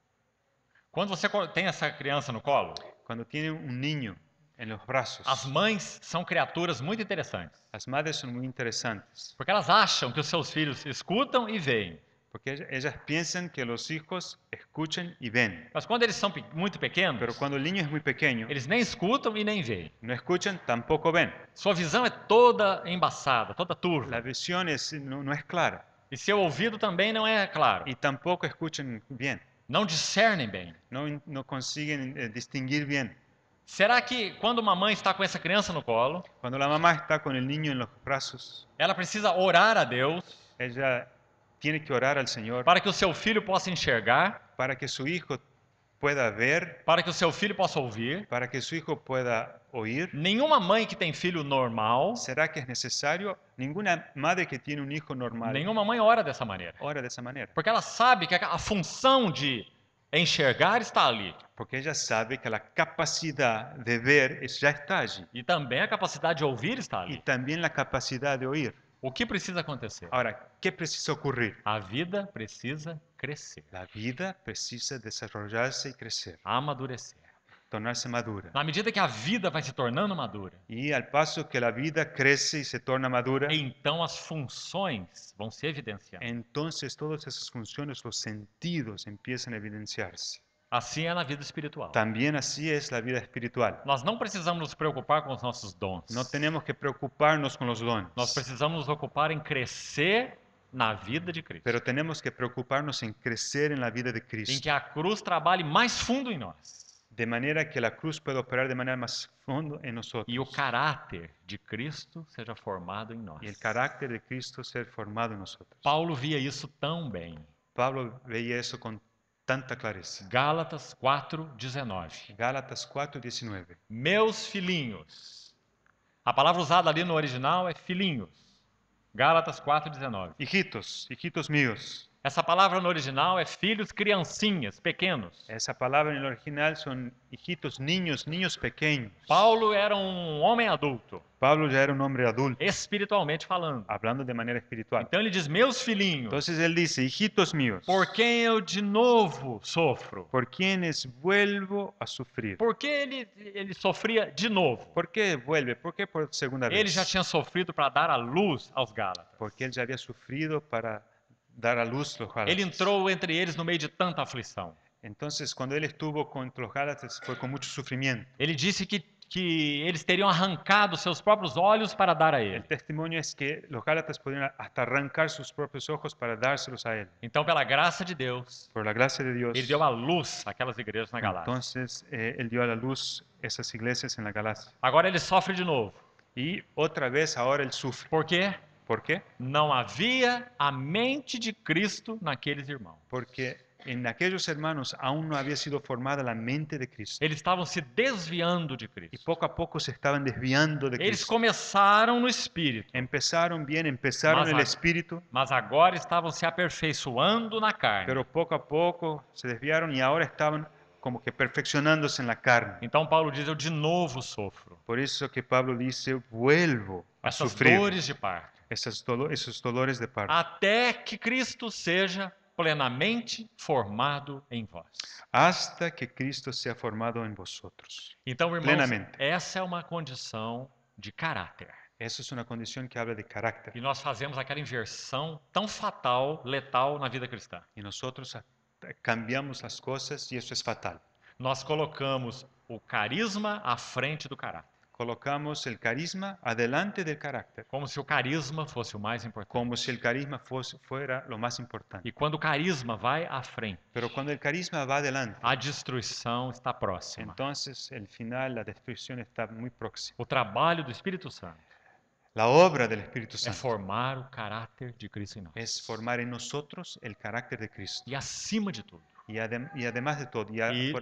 Quando você co- tem essa criança no colo, Cuando tiene un niño en los brazos, as mães são criaturas muito interessantes. las madres son muy interesantes. Porque elas acham que os seus filhos escutam e veem. Porque ella- ellas piensan que los hijos escuchan y ven. Mas quando eles são pe- muito pequenos, Pero cuando el niño es muy pequeño, eles nem escutam e nem veem. no escuchan, tampoco ven. Sua visão é toda embaçada, toda La turva. visión es- no, no es clara. E seu ouvido também não é claro. Y tampoco escuchan bien. Não discernem bem. No, no consiguen eh, distinguir bien. Será que quando uma mãe está com essa criança no colo, Cuando la mamá está con el niño en los brazos, ela precisa orar a Deus ella tiene que orar al Señor para que o seu filho possa enxergar, para que su hijo pueda ver, para que o seu filho possa ouvir? para que su hijo pueda oír? Nenhuma mãe que tem filho normal, ¿Será que es necesario? Ninguna madre que tiene un hijo normal nenhuma mãe ora dessa maneira. ora de esa manera. Porque ela sabe que a a função de enxergar está ali. Porque ella sabe que la capacidad de ver es- ya está allí. E também a capacidade de ouvir está Y ali. también la capacidad de oír. O que precisa acontecer? Ahora, ¿qué precisa ocurrir? A vida precisa crescer, La vida precisa desarrollarse y crecer, amadurecer. tornarse madura. Na medida que a vida vai se tornando madura, Y al paso que la vida crece y se torna madura, então as funções vão se evidenciando. entonces todas esas funciones, los sentidos empiezan a evidenciarse. Assim é na vida espiritual. También así es la vida espiritual. Nós não precisamos nos preocupar com os nossos dons. No tenemos que preocuparnos con los dones, Nós precisamos nos ocupar em crescer na vida de Cristo. pero tenemos que preocuparnos en crecer en la vida de Em Cristo, que a cruz trabalhe mais fundo em nós. de manera que la cruz pueda operar de manera más fondo en nosotros E o caráter de Cristo seja formado em nós. y el carácter de Cristo ser formado en nosotros. Paulo via isso tão bem. Pablo veía eso con tanta clareza. Gálatas quatro, dezenove. Gálatas cuatro diecinueve. Meus filhinhos. A palavra usada ali no original é filhinhos. Gálatas quatro, dezenove. Hijitos, hijitos míos. Essa palavra no original é filhos, criancinhas, pequenos. Esa palabra en el original son hijitos, niños, niños pequeños. Paulo era um homem adulto, Pablo ya era un hombre adulto, espiritualmente falando. hablando de manera espiritual. Então ele diz: Meus filhinhos, Entonces él dice, hijitos míos, por quem eu de novo sofro. por quienes vuelvo a sufrir. Por que ele, ele sofria de novo? ¿Por qué vuelve? ¿Por qué por segunda Ele vez? já tinha sofrido para dar a luz aos Gálatas. Porque él ya había sufrido para dar a luz los Gálatas. Ele entrou entre eles no meio de tanta aflição. Entonces, cuando él estuvo contra los Gálatas, fue con mucho sufrimiento. Ele disse que, que eles teriam arrancado seus próprios olhos para dar a El ele. testimonio es que los Gálatas podían hasta arrancar sus propios ojos para dárselos a él. Então, pela graça de Deus, Por la gracia de Dios, ele deu a luz àquelas igrejas na Galácia. entonces eh, él dio a la luz esas iglesias en la Galacia. Agora ele sofre de novo. Y otra vez ahora él sufre. Por quê? ¿Por qué? Não havia a mente de Cristo naqueles irmãos. Porque en aquellos hermanos aún no había sido formada la mente de Cristo. Eles estavam se desviando de Y Cristo. poco a poco se estaban desviando de Eles Cristo. começaram no Espírito, Empezaron bien, empezaron Mas en el a- espíritu, mas agora estavam se aperfeiçoando na carne. pero poco a poco se desviaron y ahora estaban como que perfeccionándose en la carne. Então Paulo diz: Eu de novo sofro. Por eso que Pablo dice, vuelvo a Essas sufrir dores de parto. esas dolo- esos dolores de parto, Até que Cristo seja plenamente formado em vós. hasta que Cristo sea formado en vosotros. Então, irmãos, Plenamente. essa é uma condição de caráter. Eso es una condición que habla de carácter. E nós fazemos aquela inversão tão fatal, letal na vida cristã. Y nosotros a- cambiamos las cosas y eso es fatal. Nós colocamos o carisma à frente do caráter, Colocamos el carisma adelante del carácter, como se o carisma fosse o mais importante. como si el carisma fuese- fuera lo más importante. E quando o carisma vai à frente, Pero cuando el carisma va adelante, a destruição está próxima. entonces el final, la destrucción está muy próxima. O trabalho do Espírito Santo La obra del Espíritu é Santo formar o caráter de Cristo em nós. es formar en nosotros el carácter de Cristo. E acima de tudo, Y, adem- y además de todo, y, a- Y- por,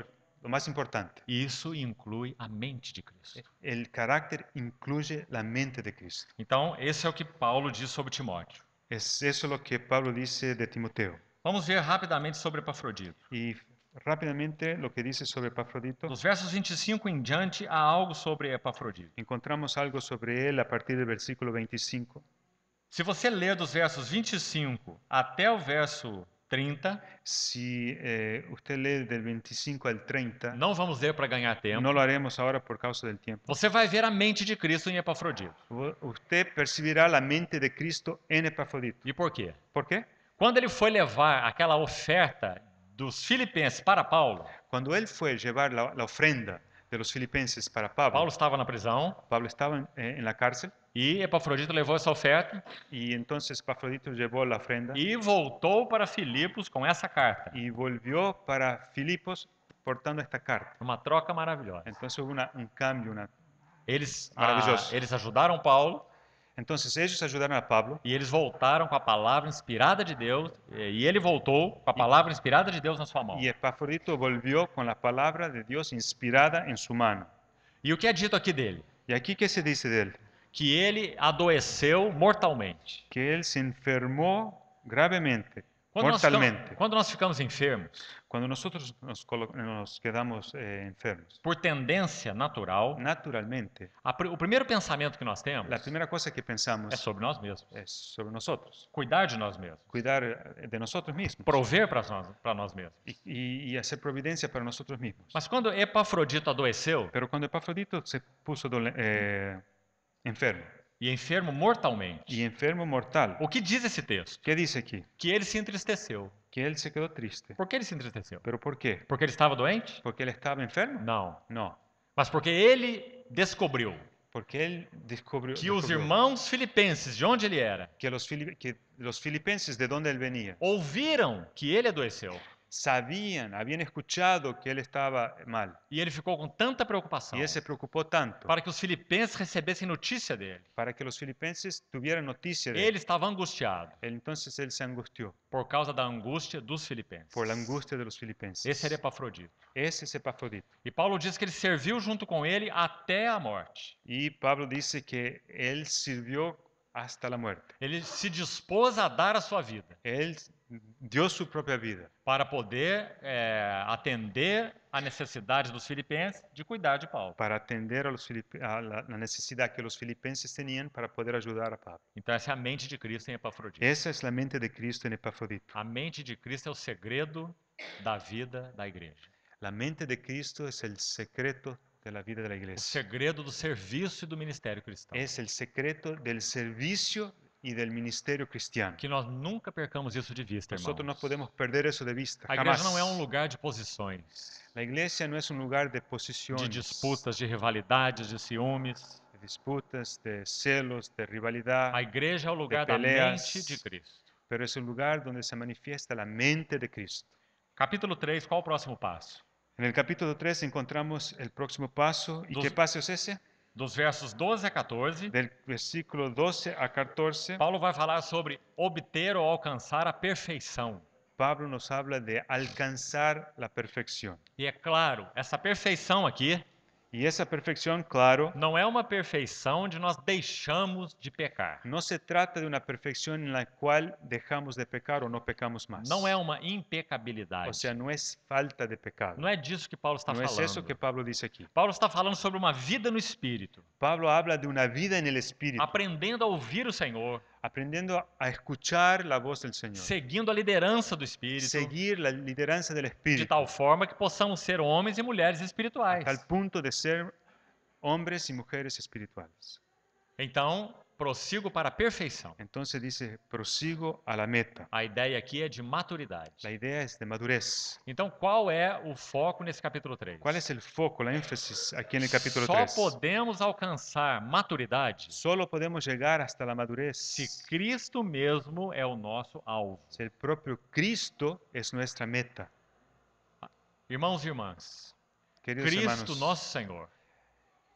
lo más importante. E isso inclui a mente de Cristo. El carácter incluye la mente de Cristo. Então, esse é o que Paulo diz sobre Timóteo. Es eso lo que Pablo dice de Timoteo. Vamos ver rapidamente sobre Epafrodito. Y rápidamente lo que dice sobre Epafrodito, Dos versos vinte e cinco em diante, há algo sobre Epafrodito. encontramos algo sobre él a partir del versículo veinticinco. Se você ler dos versos vinte e cinco até o verso trinta, Si eh, usted lee del veinticinco al treinta, não vamos ler para ganhar tempo, no lo haremos ahora por causa del tiempo. você vai ver a mente de Cristo em Epafrodito. U- Usted percibirá la mente de Cristo en Epafrodito. E por quê? ¿Por qué? Quando ele foi levar aquela oferta dos filipenses para Paulo, Cuando él fue a llevar la, la ofrenda de los filipenses para Pablo, Paulo estava na prisão Pablo estaba en, eh, en la cárcel e Epafrodito levou essa oferta y entonces Epafrodito llevó la ofrenda e voltou para Filipos com essa carta. y volvió para Filipos portando esta carta. Uma troca maravilhosa. Entonces hubo una- un cambio, una... Eles, ah, Maravilhoso. eles ajudaram Paulo Entonces ellos ayudaron a Pablo e eles voltaram com a palavra inspirada de Deus, e ele voltou com a palavra inspirada de Deus na sua mão. y Epafrodito volvió con la palabra de Dios inspirada en su mano. E o que é dito aqui dele? ¿Y aquí qué se dice de él? Que ele adoeceu mortalmente. Que él se enfermó gravemente, Quando nós, ficamos, mortalmente, quando nós ficamos enfermos, cuando nosotros nos, colo- nos quedamos eh, enfermos. por tendência natural, Naturalmente, a pr- o primeiro pensamento que nós temos la primera cosa que pensamos é sobre nós mesmos. es sobre nosotros, Cuidar de nós mesmos. cuidar eh, de nosotros mismos Prover para nós, para nós mesmos. y, y- y hacer providencia para nosotros mismos. Mas quando Epafrodito adoeceu, Pero cuando Epafrodito se puso dole- eh, enfermo e enfermo mortalmente, y enfermo mortal, o que diz esse texto? ¿qué dice aquí? Que ele se entristeceu. Que él se quedó triste. Por que ele se entristeceu? ¿Pero por qué? Porque ele estava doente? ¿Porque él estaba enfermo? Não. No, Mas porque ele descobriu porque él descubrió, que os descubrió irmãos filipenses, de onde ele era, que, los fili- que los filipenses de donde él venía ouviram que ele adoeceu. sabían, habían escuchado que él estaba mal. E ele ficou com tanta preocupação Y él se preocupó tanto para que os filipenses recebessem notícia dele. para que los filipenses tuvieran noticia de él. Ele estava angustiado Entonces él se angustió por causa da angústia dos filipenses. por la angustia de los filipenses. Esse era Epafrodito. Ese es Epafrodito. E Paulo diz que ele serviu junto com ele até a morte. Y Pablo dice que él sirvió hasta la muerte. Ele se dispôs a dar a sua vida Él dio su propia vida para poder eh, atender a necessidade dos filipenses de cuidar de Paulo. para atender a, los filip- a la, la necesidad que los filipenses tenían para poder ayudar a Pablo. Então essa é a mente de Cristo em Epafrodito. Esa es la mente de Cristo en Epafrodito. A mente de Cristo é o segredo da vida da igreja. La mente de Cristo es el secreto de la vida de la O iglesia. segredo do serviço e do ministério cristão. Es el secreto del servicio y del ministerio cristiano. Que nós nunca percamos isso de vista, Nosotros no irmãos. podemos perder eso de vista. A Jamás. igreja não é um lugar de posições, La iglesia no es un lugar de de posiciones, disputas, de rivalidades, de ciúmes. de disputas, de celos, de rivalidad, A igreja é o lugar da peleas. mente de Cristo. pero es el lugar donde se manifiesta la mente de Cristo. Capítulo três, qual o próximo passo? En el capítulo tres encontramos el próximo paso. ¿Y Dos- qué paso es ese? Dos versos doze a quatorze, Del versículo doce a catorce, Paulo vai falar sobre obter ou alcançar a perfeição. Pablo nos habla de alcanzar la perfección. E é claro, essa perfeição aqui Y esa perfección, claro, não é uma perfeição onde nós deixamos de pecar. no se trata de una perfección en la cual dejamos de pecar o no pecamos más. Não é uma impecabilidade. O sea, no es falta de pecado. Não é disso que Paulo está No es eso falando. que Pablo dice aquí. Paulo está falando sobre uma vida no Espírito, Pablo habla de una vida en el Espíritu, aprendendo a ouvir o Senhor, aprendiendo a escuchar la voz del Señor, seguindo a liderança do Espírito, seguir la lideranza del de Espíritu, tal forma que possamos ser homens e mulheres espirituais. al punto de ser hombres y mujeres espirituales. Então, prossigo para a perfeição. Entonces dice, prosigo a la meta. A ideia aqui é de maturidade. La idea es de madurez. Então, qual é o foco nesse capítulo três? ¿Cuál es el foco, la énfasis aquí en el capítulo Só tres? podemos alcançar maturidade Solo podemos llegar hasta la madurez se Cristo mesmo é o nosso alvo. si el propio Cristo es nuestra meta. Irmãos e irmãs, Queridos Cristo, hermanos, nosso Senhor,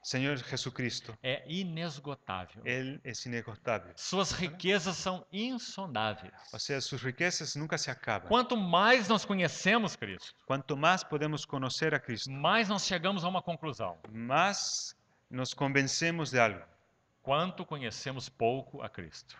Señor Jesucristo, é inesgotável. Él es inagotable. Suas riquezas são insondáveis. O sea, sus riquezas nunca se acaban. Quanto mais nós conhecemos Cristo, Cuanto más podemos conocer a Cristo, mais nós chegamos a uma conclusão. más nos convencemos de algo. Quanto conhecemos pouco a Cristo.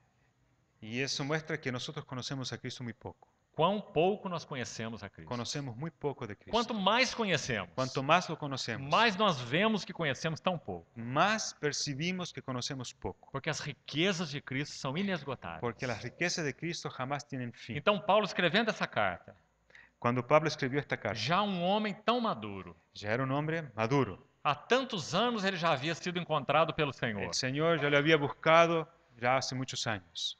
Y eso muestra que nosotros conocemos a Cristo muy poco. Quão pouco nós conhecemos a Cristo. Conocemos muy poco de Cristo. Quanto mais conhecemos, Cuanto más lo conocemos, mais nós vemos que conhecemos tão pouco. más percibimos que conocemos poco. Porque as riquezas de Cristo são inesgotáveis. Porque las riquezas de Cristo jamás tienen fin. Então, Paulo escrevendo essa carta, Cuando Pablo escribió esta carta, já um homem tão maduro, ya era un hombre maduro. há tantos anos ele já havia sido encontrado pelo Senhor. El Señor ya lo había buscado ya hace muchos años.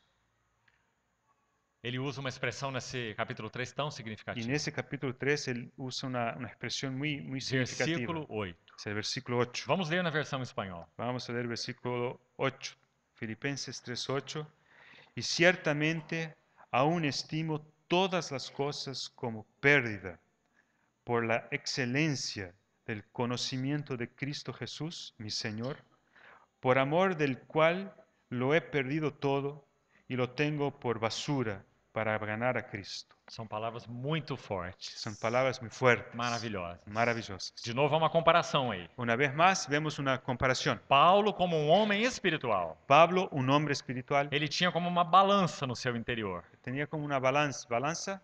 Ele usa uma expressão nesse capítulo três tão Y significativa. en ese capítulo tres él usa una, una expresión muy, muy significativa. Versículo oito. Es el versículo ocho. Vamos ler na versão em espanhol. Vamos a leer el versículo ocho. Filipenses tres ocho. Y ciertamente aún estimo todas las cosas como pérdida por la excelencia del conocimiento de Cristo Jesús, mi Señor, por amor del cual lo he perdido todo y lo tengo por basura para ganar a Cristo. São palavras muito fortes. Son palabras muy fuertes, Maravilhosas. maravillosas. De novo, há uma comparação aí. Una vez más vemos una comparación. Paulo, como um homem espiritual, Pablo, un hombre espiritual, ele tinha como uma balança no seu interior, tenía como una balanza, balanza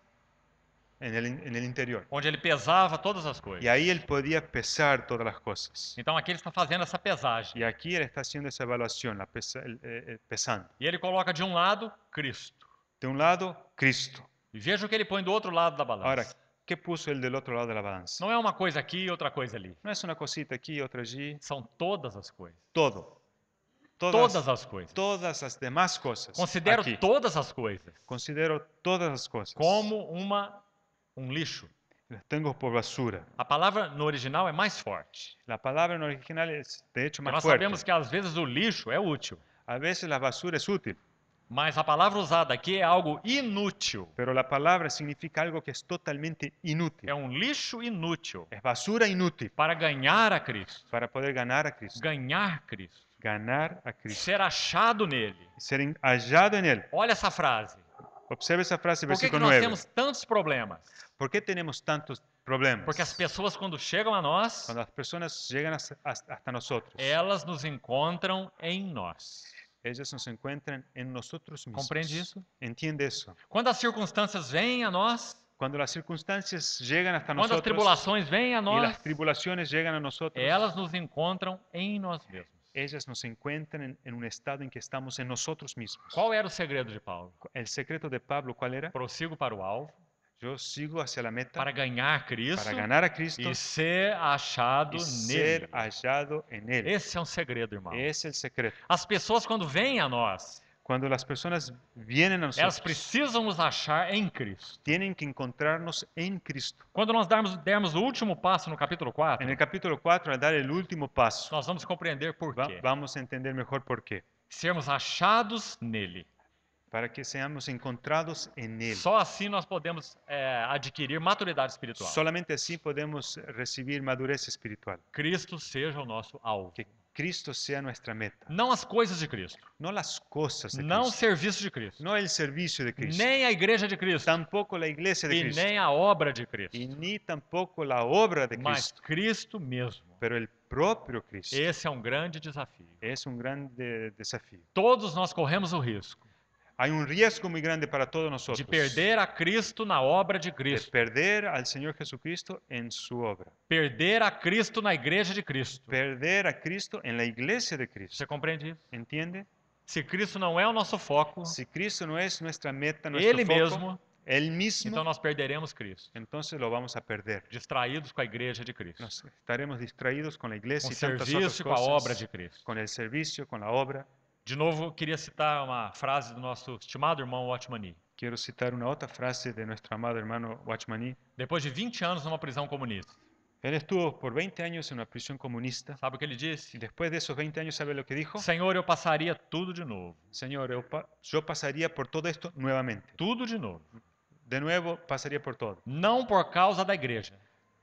en, el, en el interior. onde ele pesava todas as coisas. Y ahí él podía pesar todas las cosas. Então aqui ele está fazendo essa pesagem. Y aquí él está haciendo esa evaluación, la pesa- el- el- el pesando. E ele coloca de um lado Cristo. De un lado, Cristo. E veja o que ele põe do outro lado da Ahora, balança. ¿qué puso él del otro lado de la balanza? Não é uma coisa aqui e outra coisa ali. No es una cosita aquí, otra allí. São todas as coisas. Todo. Todas Todas, as coisas. todas las demás cosas. Considero aquí. todas as coisas Considero todas las cosas. como uma um lixo. Las tengo por basura. A palavra no original é mais forte. La palabra en original es, de hecho, Porque más nós fuerte. sabemos que às vezes o lixo é útil, A veces la basura es útil, mas a palavra usada aqui é algo inútil. pero la palabra significa algo que es totalmente inútil. É um lixo inútil Es basura inútil para ganhar a Cristo. para poder ganar a Cristo. Ganhar Cristo. Ganar a Cristo. Ser achado nele. Ser en- hallado en Él. Olha essa frase. Observe esa frase, Por que, que versículo nós nueve. temos tantos problemas? ¿Por qué tenemos tantos problemas? Porque as pessoas, quando chegam a nós, Cuando las personas llegan hasta, hasta nosotros, elas nos encontram em nós. ellas nos encuentran en nosotros mismos. Compreende isso? Entiende eso. Quando as circunstâncias vêm a nós, Cuando las circunstancias llegan hasta quando as nosotros tribulações vêm a y nós, las tribulaciones llegan a nosotros, elas nos encontram em nós mesmos. ellas nos encuentran en, en un estado en que estamos en nosotros mismos. Qual era o segredo de Paulo? El secreto de Pablo, ¿cuál era? Prossigo para o alvo, Yo sigo hacia la meta para ganhar Cristo para ganar a Cristo e ser achado y ser nele. hallado en Él. Esse é um segredo, irmão. Es el secreto. As pessoas, quando vêm a nós, Cuando las personas vienen a elas nosotros, precisam nos achar em Cristo. tienen que encontrarnos en Cristo. Quando nós darmos, dermos o último passo no capítulo quatro, En el capítulo cuatro, al dar el último paso, nós vamos compreender por va- quê. vamos a entender mejor por qué. Sermos achados nele. Para que seamos encontrados en Él. Só assim nós podemos é, adquirir maturidade espiritual. Solamente así podemos recibir madurez espiritual. Cristo seja o nosso alvo. Que Cristo sea nuestra meta. Não as coisas de Cristo. No las cosas de Não o Cristo. serviço de Cristo. No el servicio de Cristo. Nem a igreja de Cristo. Tampoco la iglesia de E Cristo. nem a obra de Cristo. Y ni tampoco la obra de Mas Cristo. Cristo mesmo. Pero el propio Cristo Esse é um grande desafio. es un gran de- desafío. Todos nós corremos o risco Hay un riesgo muy grande para todos de nosotros. perder a Cristo na obra de de Cristo. perder al Señor Jesucristo en su obra. Perder a Cristo na igreja de Cristo. Perder a Cristo en la iglesia de Cristo. Você compreende isso? ¿Entiende? Se Cristo não é o nosso foco, Si Cristo no es nuestra meta, nuestro Ele foco, mesmo, Él mismo, então nós perderemos Cristo. entonces lo vamos a perder. Distraídos com a igreja de Cristo. Nos estaremos distraídos con la Com iglesia o y tantas otras serviço e com a cosas, obra de Cristo. con el servicio, con la obra. De novo, eu queria citar uma frase do nosso estimado irmão Watchman. Quiero citar una otra frase de nuestro amado hermano Watchman. Depois de vinte anos numa prisão comunista. Él estuvo por veinte años en una prisión comunista Sabe o que ele y disse? después de esos veinte años, ¿sabe lo que dijo? Senhor, eu passaria tudo de novo. Señor, yo, pa- yo pasaría por todo esto nuevamente. Tudo de novo. De nuevo pasaría por todo. Não por causa da igreja,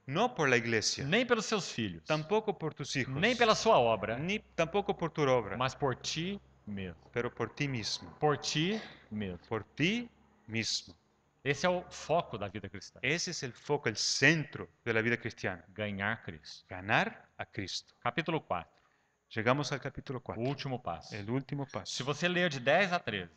no por la iglesia, nem pelos seus filhos, tampoco por tus hijos, nem pela sua obra, ni tampoco por tu obra, mas por ti mesmo. pero por ti mismo, Por ti mesmo. por ti mismo. Esse é o foco da vida cristã. Ese es el foco, el centro de la vida cristiana, Ganhar Cristo. ganar a Cristo. Capítulo quatro, Llegamos al capítulo o cuatro, último passo. el último Se paso. você ler de dez a treze,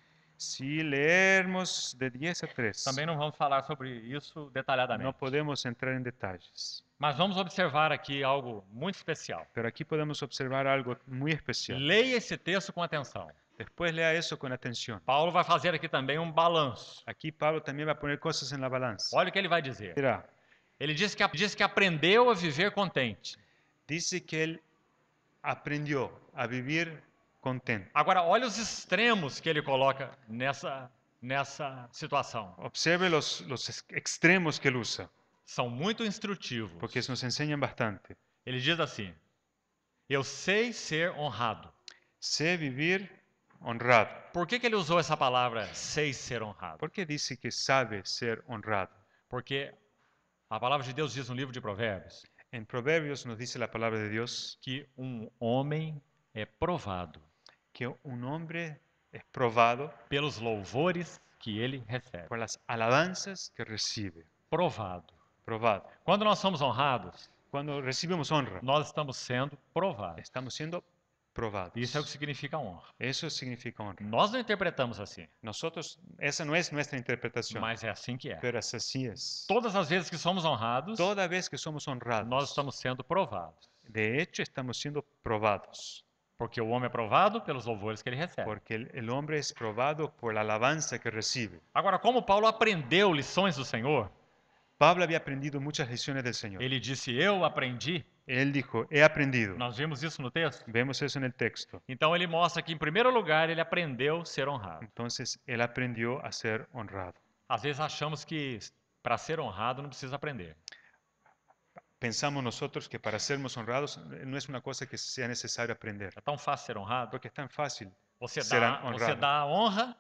Si leermos de diez a tres, também não vamos falar sobre isso no detalhadamente. podemos entrar en detalles, Mas vamos observar aqui algo muito especial. pero aquí podemos observar algo muy especial. Leia esse texto com atenção. Después lea eso con atención. Paulo vai fazer aqui também um balanço. Aquí Pablo también va a poner cosas en la balanza. Olha o que ele vai dizer. Mira, Ele diz que, diz que aprendeu a viver contente. dice que él aprendió a vivir contento. Agora, olha os extremos que ele coloca nessa, nessa situação. Observe los, los ex- extremos que él usa, São muito instrutivos. porque nos enseñan bastante. Ele diz assim: eu sei ser honrado. Sé vivir honrado. Por que, que ele usou essa palavra, sei ser honrado? ¿Por qué dice que sabe ser honrado? Porque a palavra de Deus diz no livro de Provérbios En Proverbios nos dice la palabra de Dios que um homem é provado que un hombre es probado pelos louvores que ele recebe. por las alabanzas que recibe. Provado. Probado. Quando nós somos honrados, Cuando recibimos honra, nós estamos sendo provados. estamos siendo probados. Isso é o que significa honra. Eso significa honra. Nós não interpretamos assim, Nosotros, esa no es nuestra interpretación, mas é assim que é. pero es así es. Todas as vezes que somos honrados, Toda vez que somos honrados, nós estamos sendo provados. de hecho estamos siendo probados, Porque o homem é provado pelos louvores que ele recebe. porque el, el hombre es probado por la alabanza que recibe. Agora, como Paulo aprendeu lições do Senhor, Pablo había aprendido muchas lecciones del Señor. ele disse: eu aprendi. Él dijo, he aprendido. Nós vimos isso no texto. Vemos eso en el texto. Então ele mostra que, em primeiro lugar, ele aprendeu a ser honrado. Entonces, él aprendió a ser honrado. Às vezes achamos que para ser honrado não precisa aprender. Pensamos nosotros que para sermos honrados eh, no es una cosa que sea necesario aprender, É tão fácil ser honrado. porque es tan fácil. Você Será dá, você honrado. dá a honra,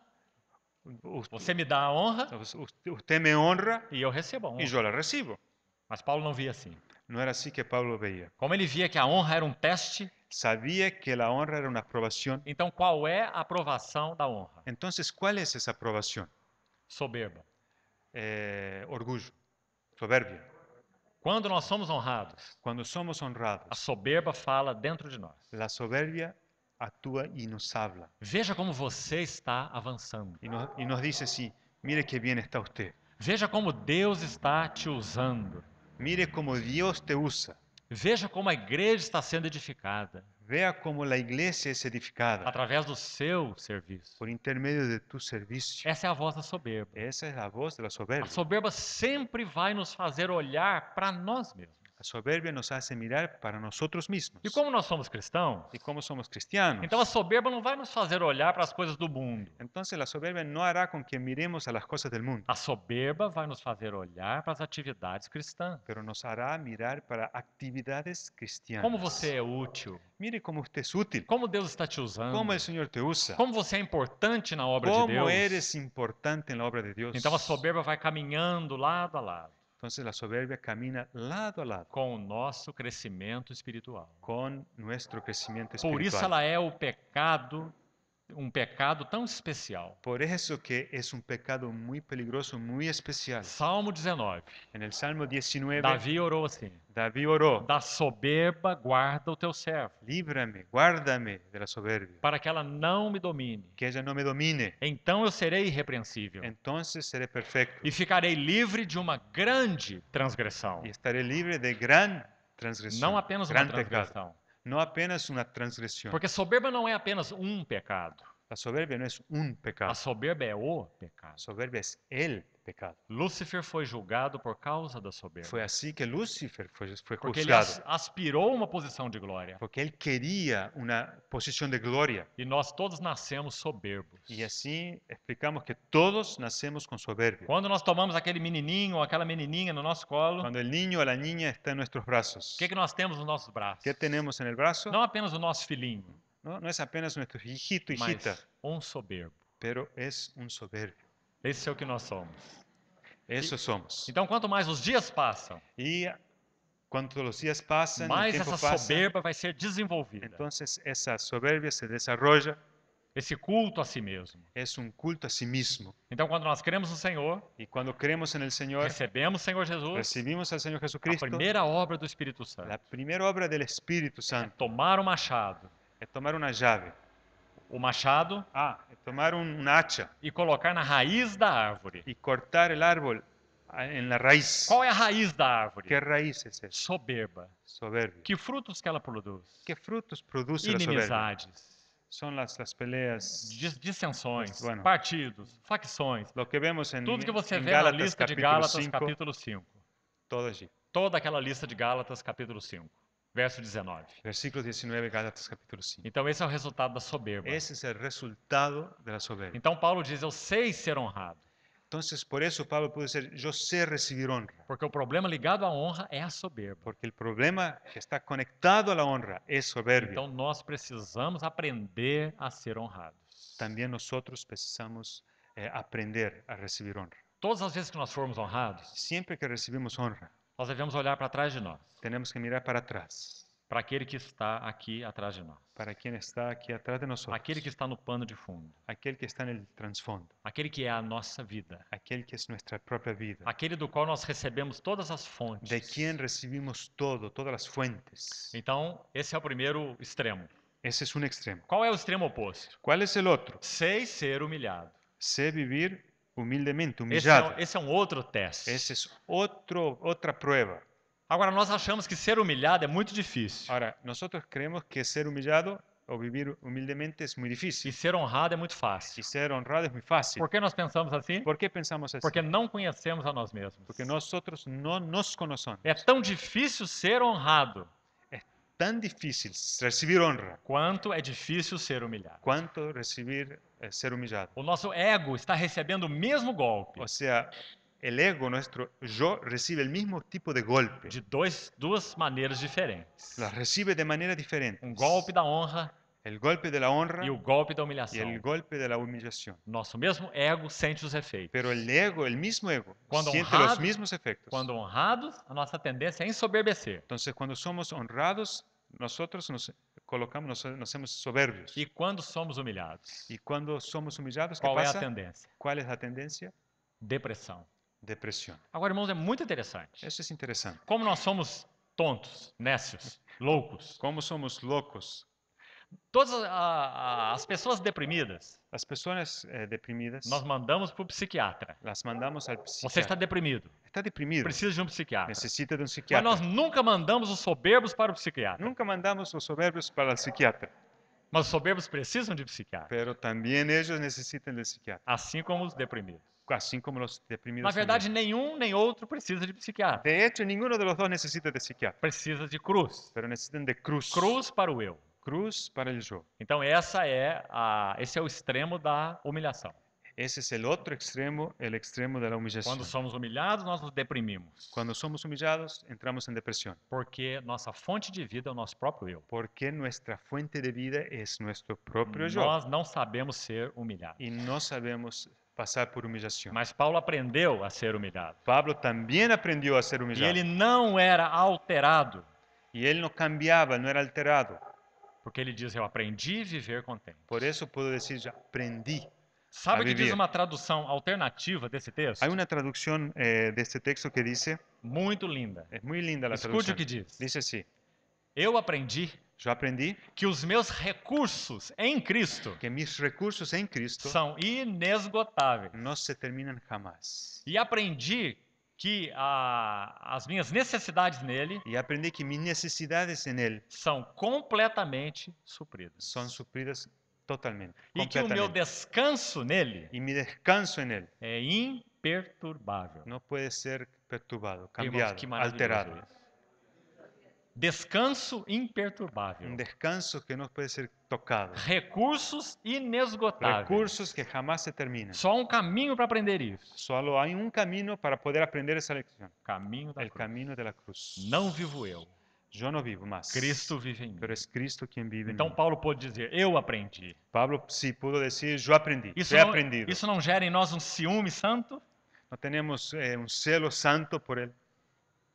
U- você me dá a honra Usted, usted me honra e eu recebo a honra. y yo la recibo. Mas Paulo não via assim. No era así que Pablo veía. Como ele via que a honra era um teste, Sabía que la honra era una aprobación. então qual é a aprovação da honra? Entonces, ¿cuál es esa aprobación? Soberba. Eh, orgullo, soberbia. Quando nós somos honrados, Cuando somos a honrados, soberba fala dentro de nós. la soberbia actúa y nos habla. Veja como você está avançando. Y nos, y nos dice así, mire qué bien está usted. Veja como Deus está te usando. Mire cómo Dios te usa. Veja como a igreja está sendo edificada Vea cómo la iglesia es edificada através do seu serviço. por intermedio de tu servicio. Essa é a voz da soberba. Esa es la voz de la A soberbia. soberba sempre vai nos fazer olhar para nós mesmos. La soberbia nos hace mirar para nosotros mismos. E como nós somos cristãos, Y como somos cristianos, então a soberba não vai nos fazer olhar para as coisas do mundo. entonces la soberbia no hará con que miremos a las cosas del mundo, A soberba vai nos fazer olhar para as atividades cristãs. pero nos hará mirar para actividades cristianas. Como você é útil, Mire cómo usted es útil, como Deus está te usando, cómo el Señor te usa, como você é importante na obra de cómo Deus. eres importante en la obra de Dios. Então a soberba vai caminhando lado a lado Entonces la soberbia camina lado a lado com o nosso crescimento espiritual. con nuestro crecimiento Por isso espiritual. ela é o pecado, um pecado tão especial. Por eso que es un pecado muy peligroso, muy especial. Salmo dezenove. En el Salmo diecinueve, Davi orou assim: David oró, da soberba guarda o teu servo, líbrame, guárdame de la soberbia, para que ela não me domine. que ella no me domine. Então eu serei irrepreensível Entonces seré perfecto e ficarei livre de uma grande transgressão. y estaré libre de gran transgresión, Não apenas uma gran pecado. transgressão. No apenas una transgresión. Porque soberba não é apenas um pecado. La soberbia no es un A pecado. soberba é o pecado. La soberbia es el pecado. Lúcifer foi julgado por causa da soberba. Fue así que Lucifer fue, fue Porque ele juzgado. as- aspirou uma posição de glória. Porque él quería una posición de gloria. E nós todos nascemos soberbos. Y así explicamos que todos nacemos con soberbia. Quando nós tomamos aquele menininho ou aquela menininha no nosso colo, o Cuando el niño o la niña está en nuestros brazos, que, que nós temos nos nossos braços? ¿qué tenemos en el brazo? Não apenas o nosso filhinho, No, no es apenas nuestro hijito, hijita, mas um soberbo. pero es un soberbio. Esse é o que nós somos. Eso somos. Então, quanto mais os dias passam, Y Cuando los días pasan, el mais tiempo essa pasa, soberba vai ser desenvolvida. entonces esa soberbia se desarrolla, Esse culto a si mesmo. es un culto a sí mismo. Então, quando nós cremos no Senhor, Y cuando creemos en el Señor, recebemos o Senhor Jesus, recibimos al Señor a Jesucristo, primeira obra do Espírito Santo la primera obra del Espíritu é Santo tomar o machado, es tomar una llave, o machado, ah, es tomar un, un hacha e colocar na raiz da árvore. y cortar el árbol ah, en la raíz. Qual é a raiz da árvore? ¿Qué raíz es esa? Soberba. Soberbia. Que frutos que ela produz? ¿Qué frutos produce la soberbia? Inimizades, Son las, las peleas, dis- dissensões, Bueno. partidos, facções. lo que vemos en, Tudo que você en vê na Gálatas lista de capítulo Gálatas, cinco, capítulo cinco. todo allí. Toda aquela lista de Gálatas, capítulo cinco, verso dezenove. Versículo diecinueve, Gálatas capítulo cinco. Então, esse é o resultado da soberba. Ese es el resultado de la soberbia. Então, Paulo diz: Eu sei ser honrado. Entonces, por eso Pablo puede decir, yo sé recibir honra. Porque o problema ligado à honra é a soberba. Porque el problema que está conectado a la honra es soberbia. Então, nós precisamos aprender a ser honrados. También nosotros precisamos eh, aprender a recibir honra. Todas as vezes que nós formos honrados, Siempre que recibimos honra, nós devemos olhar para trás de nós, tenemos que mirar para atrás, para aquele que está aqui atrás de nós, para quien está aquí atrás de nosotros, aquele que está no pano de fundo, aquel que está en el trasfondo, aquele que é a nossa vida, aquel que es nuestra propia vida, aquele do qual nós recebemos todas as fontes. de quien recibimos todo, todas las fuentes. Então, esse é o primeiro extremo. Ese es un extremo. Qual é o extremo oposto? ¿Cuál es el otro? Sei ser humilhado. Sé vivir humildemente, Esse é, humillado. esse é um outro teste. Esa es otro, otra prueba. Agora, nós achamos que ser humilhado é muito difícil. Ahora, nosotros creemos que ser humillado o vivir humildemente es muy E difícil. ser honrado é muito fácil. Y ser honrado es muy fácil. Por que nós pensamos assim? ¿Por qué pensamos así? Porque não conhecemos a nós mesmos. Porque nosotros no nos conocemos. É tão difícil ser honrado Es tan difícil recibir honra quanto é difícil ser humilhado. cuanto recibir eh, ser humillado. O nosso ego está recebendo o mesmo golpe O sea, el ego, nuestro yo, recibe el mismo tipo de golpe. de dois, duas maneiras diferentes. Las recibe de manera diferente. Um golpe da honra El golpe de la honra e o golpe da y humilhação. el golpe de la humillación. Nosso mesmo ego sente os efeitos. Pero el ego, el mismo ego, Cuando siente honrado- los mismos efectos. Quando honrados, a nossa tendência é ensoberbecer. Entonces, cuando somos honrados, nosotros nos colocamos, nos, nos hacemos soberbios. E quando somos humilhados, Y cuando somos humillados, ¿qué qual é a pasa? tendência? ¿Cuál es la tendencia? Depressão. Depresión. Agora, irmãos, é muito interessante. Eso es interesante. Como nós somos tontos, nécios, loucos. Cómo somos locos. Todas a- a- as pessoas deprimidas, Las personas eh, deprimidas, nós mandamos para o psiquiatra. las mandamos al Você está psiquiatra. deprimido, Está deprimido, precisa de um psiquiatra. necesita de un Mas psiquiatra. nós nunca mandamos os soberbos para o psiquiatra. Nunca mandamos los soberbios para el psiquiatra, Mas os soberbos precisam de psiquiatra, pero también ellos necesitan del psiquiatra, assim como os deprimidos. así como los deprimidos. Na verdade, también. nenhum nem outro precisa de psiquiatra. De hecho, ninguno de los dos necesita de psiquiatra, Precisa de cruz. pero necesitan de cruz. Cruz para o eu. Cruz para el yo. Então essa é a, esse é o extremo da humilhação. Ese es el otro extremo, el extremo de la humillación. Quando somos humilhados, nós nos deprimimos. Cuando somos humillados, entramos en depresión, Porque nossa fonte de vida é o nosso próprio eu. porque nuestra fuente de vida es nuestro propio yo Nós não sabemos ser humilhados. y no sabemos pasar por humillación. Mas Paulo aprendeu a ser humilhado. Pablo también aprendió a ser E humillado. ele não era alterado, Y él no cambiaba, no era alterado. porque ele diz: Eu aprendi a viver contente. Por eso puedo decir, ya aprendí. Sabe a o que diz viver. uma tradução alternativa desse texto? Hay una traducción eh, de este texto que dice, Muito linda. es muy linda la Escute traducción. o que diz. Dice así, Eu aprendi yo aprendí que os meus recursos em Cristo que mis recursos en Cristo são inesgotáveis. no se terminan jamás. E aprendi que a, as minhas necessidades nele Y aprendí que mis necesidades en Él são completamente supridas. son suplidas totalmente. E que o meu completamente. descanso nele Y mi descanso en Él é imperturbável. no puede ser perturbado, Irmãos, cambiado, que maravilhoso alterado. isso. Descanso imperturbável. Un descanso que no puede ser tocado. Recursos inesgotáveis. Recursos que jamás se terminan. Só um caminho para aprender isso. Solo hay un camino para poder aprender esa lección. Caminho da El cruz. camino de la cruz. Não vivo eu, Yo no vivo más. Cristo vive em mim. Pero es Cristo quien vive en Então mí. Paulo pôde dizer: Eu aprendi. Pablo sí pudo decir, yo aprendí. Isso He não, aprendido. isso não gera em nós um ciúme santo? No tenemos eh, un celo santo por Él.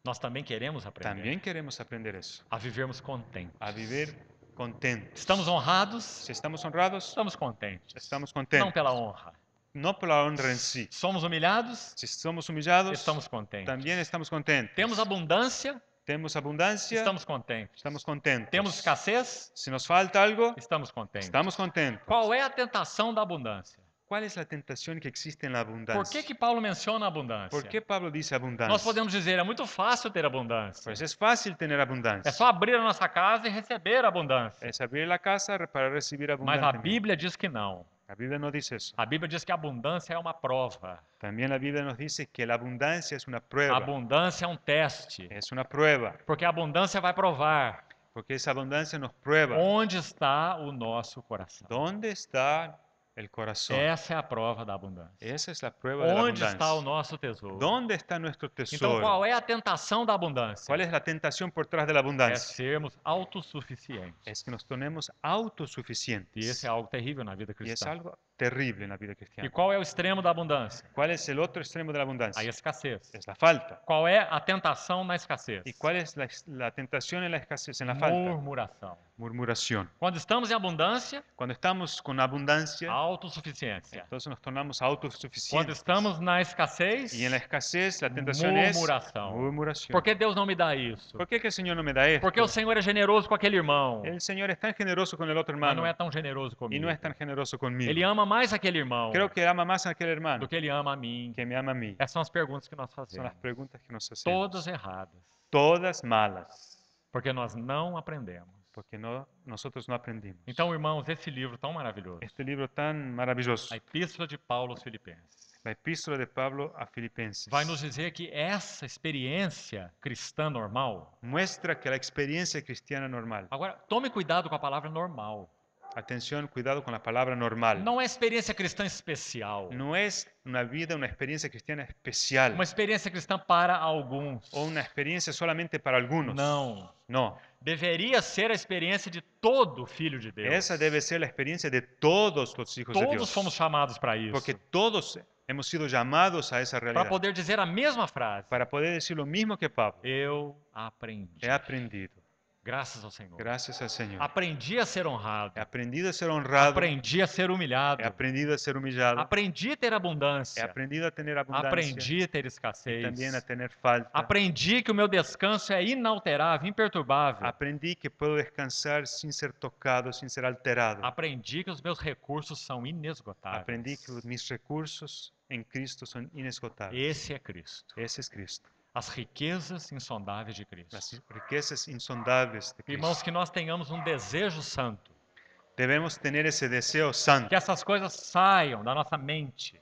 nós também queremos aprender también queremos aprender eso, a vivermos contentes. a vivir contentos. Estamos honrados, Si estamos honrados, estamos contentes. estamos Não contentos. pela honra. No por la honra en sí. Somos humilhados, Si somos humillados, estamos contentes. también estamos contentos. Temos abundância, Tenemos abundancia, estamos contentes. estamos contentos. Temos escassez, Si nos falta algo, estamos contentes. estamos contentos. Qual é a tentação da abundância? ¿Cuál es la tentación que existe en la Por abundancia? que que Paulo menciona a abundância? ¿Por qué Pablo dice abundancia? Nós podemos dizer, é muito fácil ter abundância. Pues es fácil tener abundancia. É só abrir a nossa casa e receber abundância. Es abrir la casa para recibir Mas a abundancia. Bíblia diz que não. La Biblia no dice eso. A Bíblia diz que a abundância é uma prova. También la Biblia nos dice que la abundancia es una A prueba. abundância é um teste. Es una prueba. Porque a abundância vai provar Porque esa abundancia nos prueba. onde está o nosso coração. ¿Dónde está el corazón? Essa é a prova da abundância. Esa es la prueba de la Onde está o abundancia. nosso tesouro? ¿Dónde está nuestro Então, tesoro? qual é a tentação da abundância? ¿Cuál es la tentación por trás de la É abundancia? sermos autossuficientes. Es que nos tornemos E autosuficientes. esse é algo terrível na vida Y es cristã. algo terrible en la vida E cristiana. qual é o extremo da abundância? ¿Cuál es el otro extremo de la A abundancia? escassez. Es la falta. Qual é a tentação na escassez? ¿Y cuál es la, la tentación en la escasez, en la falta? Murmuração. Murmuración. Quando estamos em abundância, Cuando estamos con abundancia, autossuficiência. entonces nos tornamos Quando autosuficientes. estamos na escassez, Y en la escasez, la tentación es murmuração. murmuración. Por que Deus não me dá isso? ¿Por qué que el Señor no me da esto? Porque o Senhor é generoso com aquele irmão, El Señor es tan generoso con el otro mas hermano não é tão generoso y comigo. no es tan generoso conmigo. Ele ama mais aquele irmão Creo que ama más a aquel hermano do que ele ama a mim. que me ama a mí. Essas são as perguntas que nós Son fazemos. las preguntas que nos hacemos. Todas erradas. Todas malas, Porque nós não aprendemos. porque no, nosotros no aprendimos. Então, irmãos, esse livro tão maravilhoso, Este libro tan maravilloso, a Epístola de Paulo aos Filipenses, la epístola de Pablo a Filipenses, vai nos dizer que essa experiência cristã normal. muestra que la experiencia cristiana normal, Agora, tome cuidado com a palavra normal. atención, cuidado con la palabra normal, Não é experiência cristã especial. no es una vida, una experiencia cristiana especial Uma experiência cristã para alguns. o una experiencia solamente para algunos. Não. No, Deveria ser a experiência de todo filho de Deus. esa debe ser la experiencia de todos los hijos de Todos Dios, fomos chamados para isso. porque todos hemos sido llamados a esa Para realidad, poder dizer a mesma frase. para poder decir lo mismo que Pablo. Eu aprendi. He aprendido, Graças ao Senhor. gracias al Señor. Aprendi a ser honrado. He aprendido a ser honrado. Aprendi a ser humilhado. He aprendido a ser humillado. Aprendi a ter He abundância. aprendido a tener abundancia. Aprendi a ter Y escassez. también a tener falta. Aprendi que o meu descanso é inalterável, imperturbável. Aprendí que puedo descansar sin ser tocado, sin ser alterado. Aprendi que os meus recursos são inesgotáveis. Aprendí que mis recursos en Cristo son inesgotables. Esse é Cristo. Ese es Cristo. As riquezas insondáveis de Cristo. Las riquezas insondables de Irmãos, Cristo. que nós tenhamos um desejo santo. Debemos tener ese deseo santo. Que essas coisas saiam da nossa mente.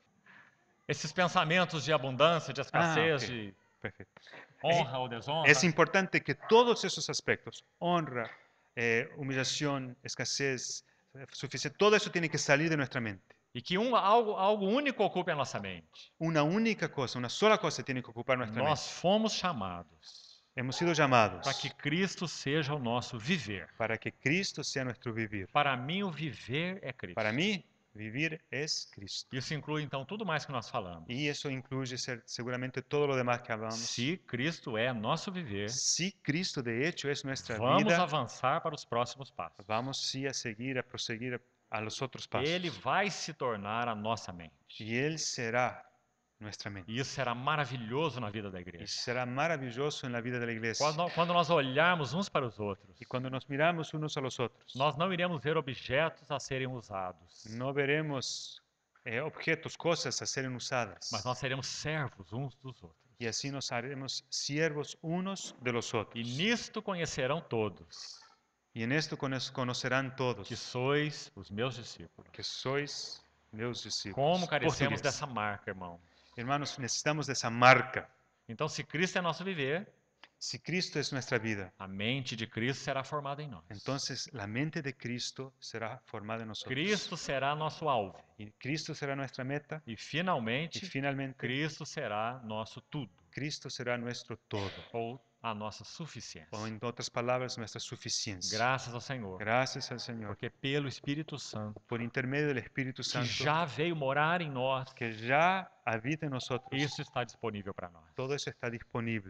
Esses pensamentos de abundância, de escassez, Ah, ok. de Perfecto. honra ou desonra. Es importante que todos esos aspectos, honra, eh, humillación, escasez, eh, suficiencia, todo eso tiene que salir de nuestra mente. E que um, algo, algo único ocupe a nossa mente. Una única cosa, una sola cosa tiene que ocupar nuestra mente. Nós fomos chamados Hemos sido llamados para que Cristo seja o nosso viver. para que Cristo sea nuestro vivir. Para mim, o viver é Cristo. Para mí, vivir es Cristo. Isso inclui, então, tudo mais que nós falamos. Y eso incluye ser- seguramente todo lo demás que hablamos. Se Cristo é nosso viver, Si Cristo de hecho es nuestra vamos vida, avançar para os próximos passos. vamos sí a seguir, a proseguir a los otros pasos. Ele vai se tornar a nossa mente. Y Él será nuestra mente. E isso será maravilhoso na vida da Y igreja. será maravilloso en la vida de la iglesia. Quando, quando nós olharmos uns para os outros, Y cuando nos miramos unos a los otros, nós não iremos ver objetos a serem usados, no veremos eh, objetos, cosas a ser usadas. mas nós seremos servos uns dos outros. Y así nos haremos siervos unos de los otros. E nisto conhecerão todos Y en esto cono- conocerán todos que sois os meus discípulos. que sois meus discípulos. Como carecemos Portugués. dessa marca, irmão? Hermanos, necesitamos de esa marca. Então, se Cristo é nosso viver, Si Cristo es nuestra vida, a mente de Cristo será formada em nós. entonces la mente de Cristo será formada en nosotros. Cristo será nosso alvo. Y Cristo será nuestra meta. E Y finalmente, finalmente, Cristo será nosso tudo, Cristo será nuestro todo. ou a nossa suficiência. O en otras palabras, nuestra suficiencia. Graças ao Senhor, Gracias al Señor. porque pelo Espírito Santo, Por intermedio del Espíritu que Santo, já veio morar em nós, que ya habita en nosotros, isso está disponível para nós. todo eso está disponible.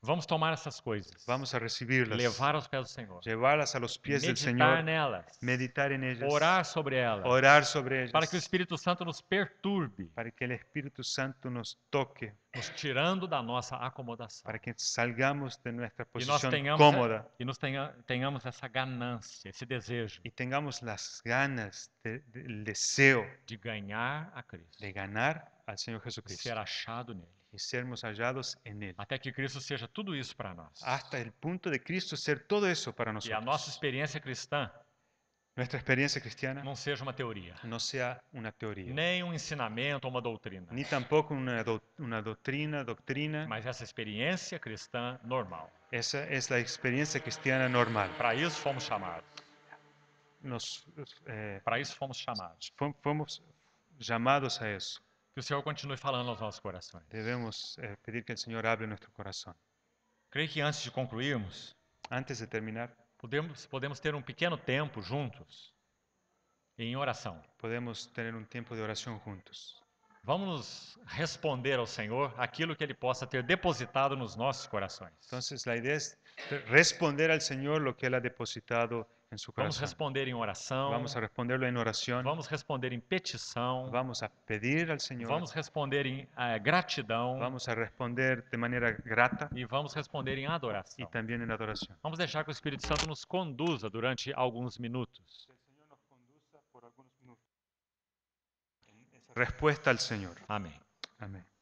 Vamos tomar essas coisas, Vamos a recibirlas, levar aos pés do Senhor, llevarlas a los pies del meditar Señor, nelas, meditar en ellas, orar sobre elas, orar sobre ellas, para que o Espírito Santo nos perturbe, para que el Espíritu Santo nos toque, nos tirando da nossa acomodação. para que salgamos de nuestra E nós posición tenhamos, cómoda e nós tenha, tenhamos essa ganância, esse desejo y tengamos las ganas, de- de- el deseo de ganhar a Cristo, de ganar al Señor de Jesucristo ser achado nele, y sermos hallados en Él. até que Cristo seja tudo isso para nós. Hasta el punto de Cristo ser todo eso para E a nosotros. nossa experiência cristã Nuestra experiencia cristiana não seja uma teoria, no sea una teoría, nem um ensinamento ou uma doutrina, ni tampoco una, do- una doctrina, doctrina. mas essa experiência cristã normal. Esa es la experiencia cristiana normal. Para isso fomos chamados. Nos, eh, Para isso fomos chamados. fom- fomos llamados a eso. Que o Senhor continue falando aos nossos corações. Debemos eh, pedir que el Señor hable nuestro corazón. Creio que antes de concluirmos, Antes de terminar, podemos, podemos ter um pequeno tempo juntos em oração. podemos tener un tiempo de oración juntos. Vamos responder ao Senhor aquilo que Ele possa ter depositado nos nossos corações. Entonces, la idea es responder al Señor lo que Él ha depositado en su Vamos corazón. responder em oração. Vamos a responderlo en oración. Vamos responder em petição. Vamos a pedir al Señor. Vamos responder em eh, gratidão. Vamos a responder de manera grata E vamos responder em y adoração. también en adoración. Vamos deixar que o Espírito Santo nos conduza durante alguns minutos. Que el Señor nos conduzca por algunos minutos. Respuesta al Señor. Amém. Amén.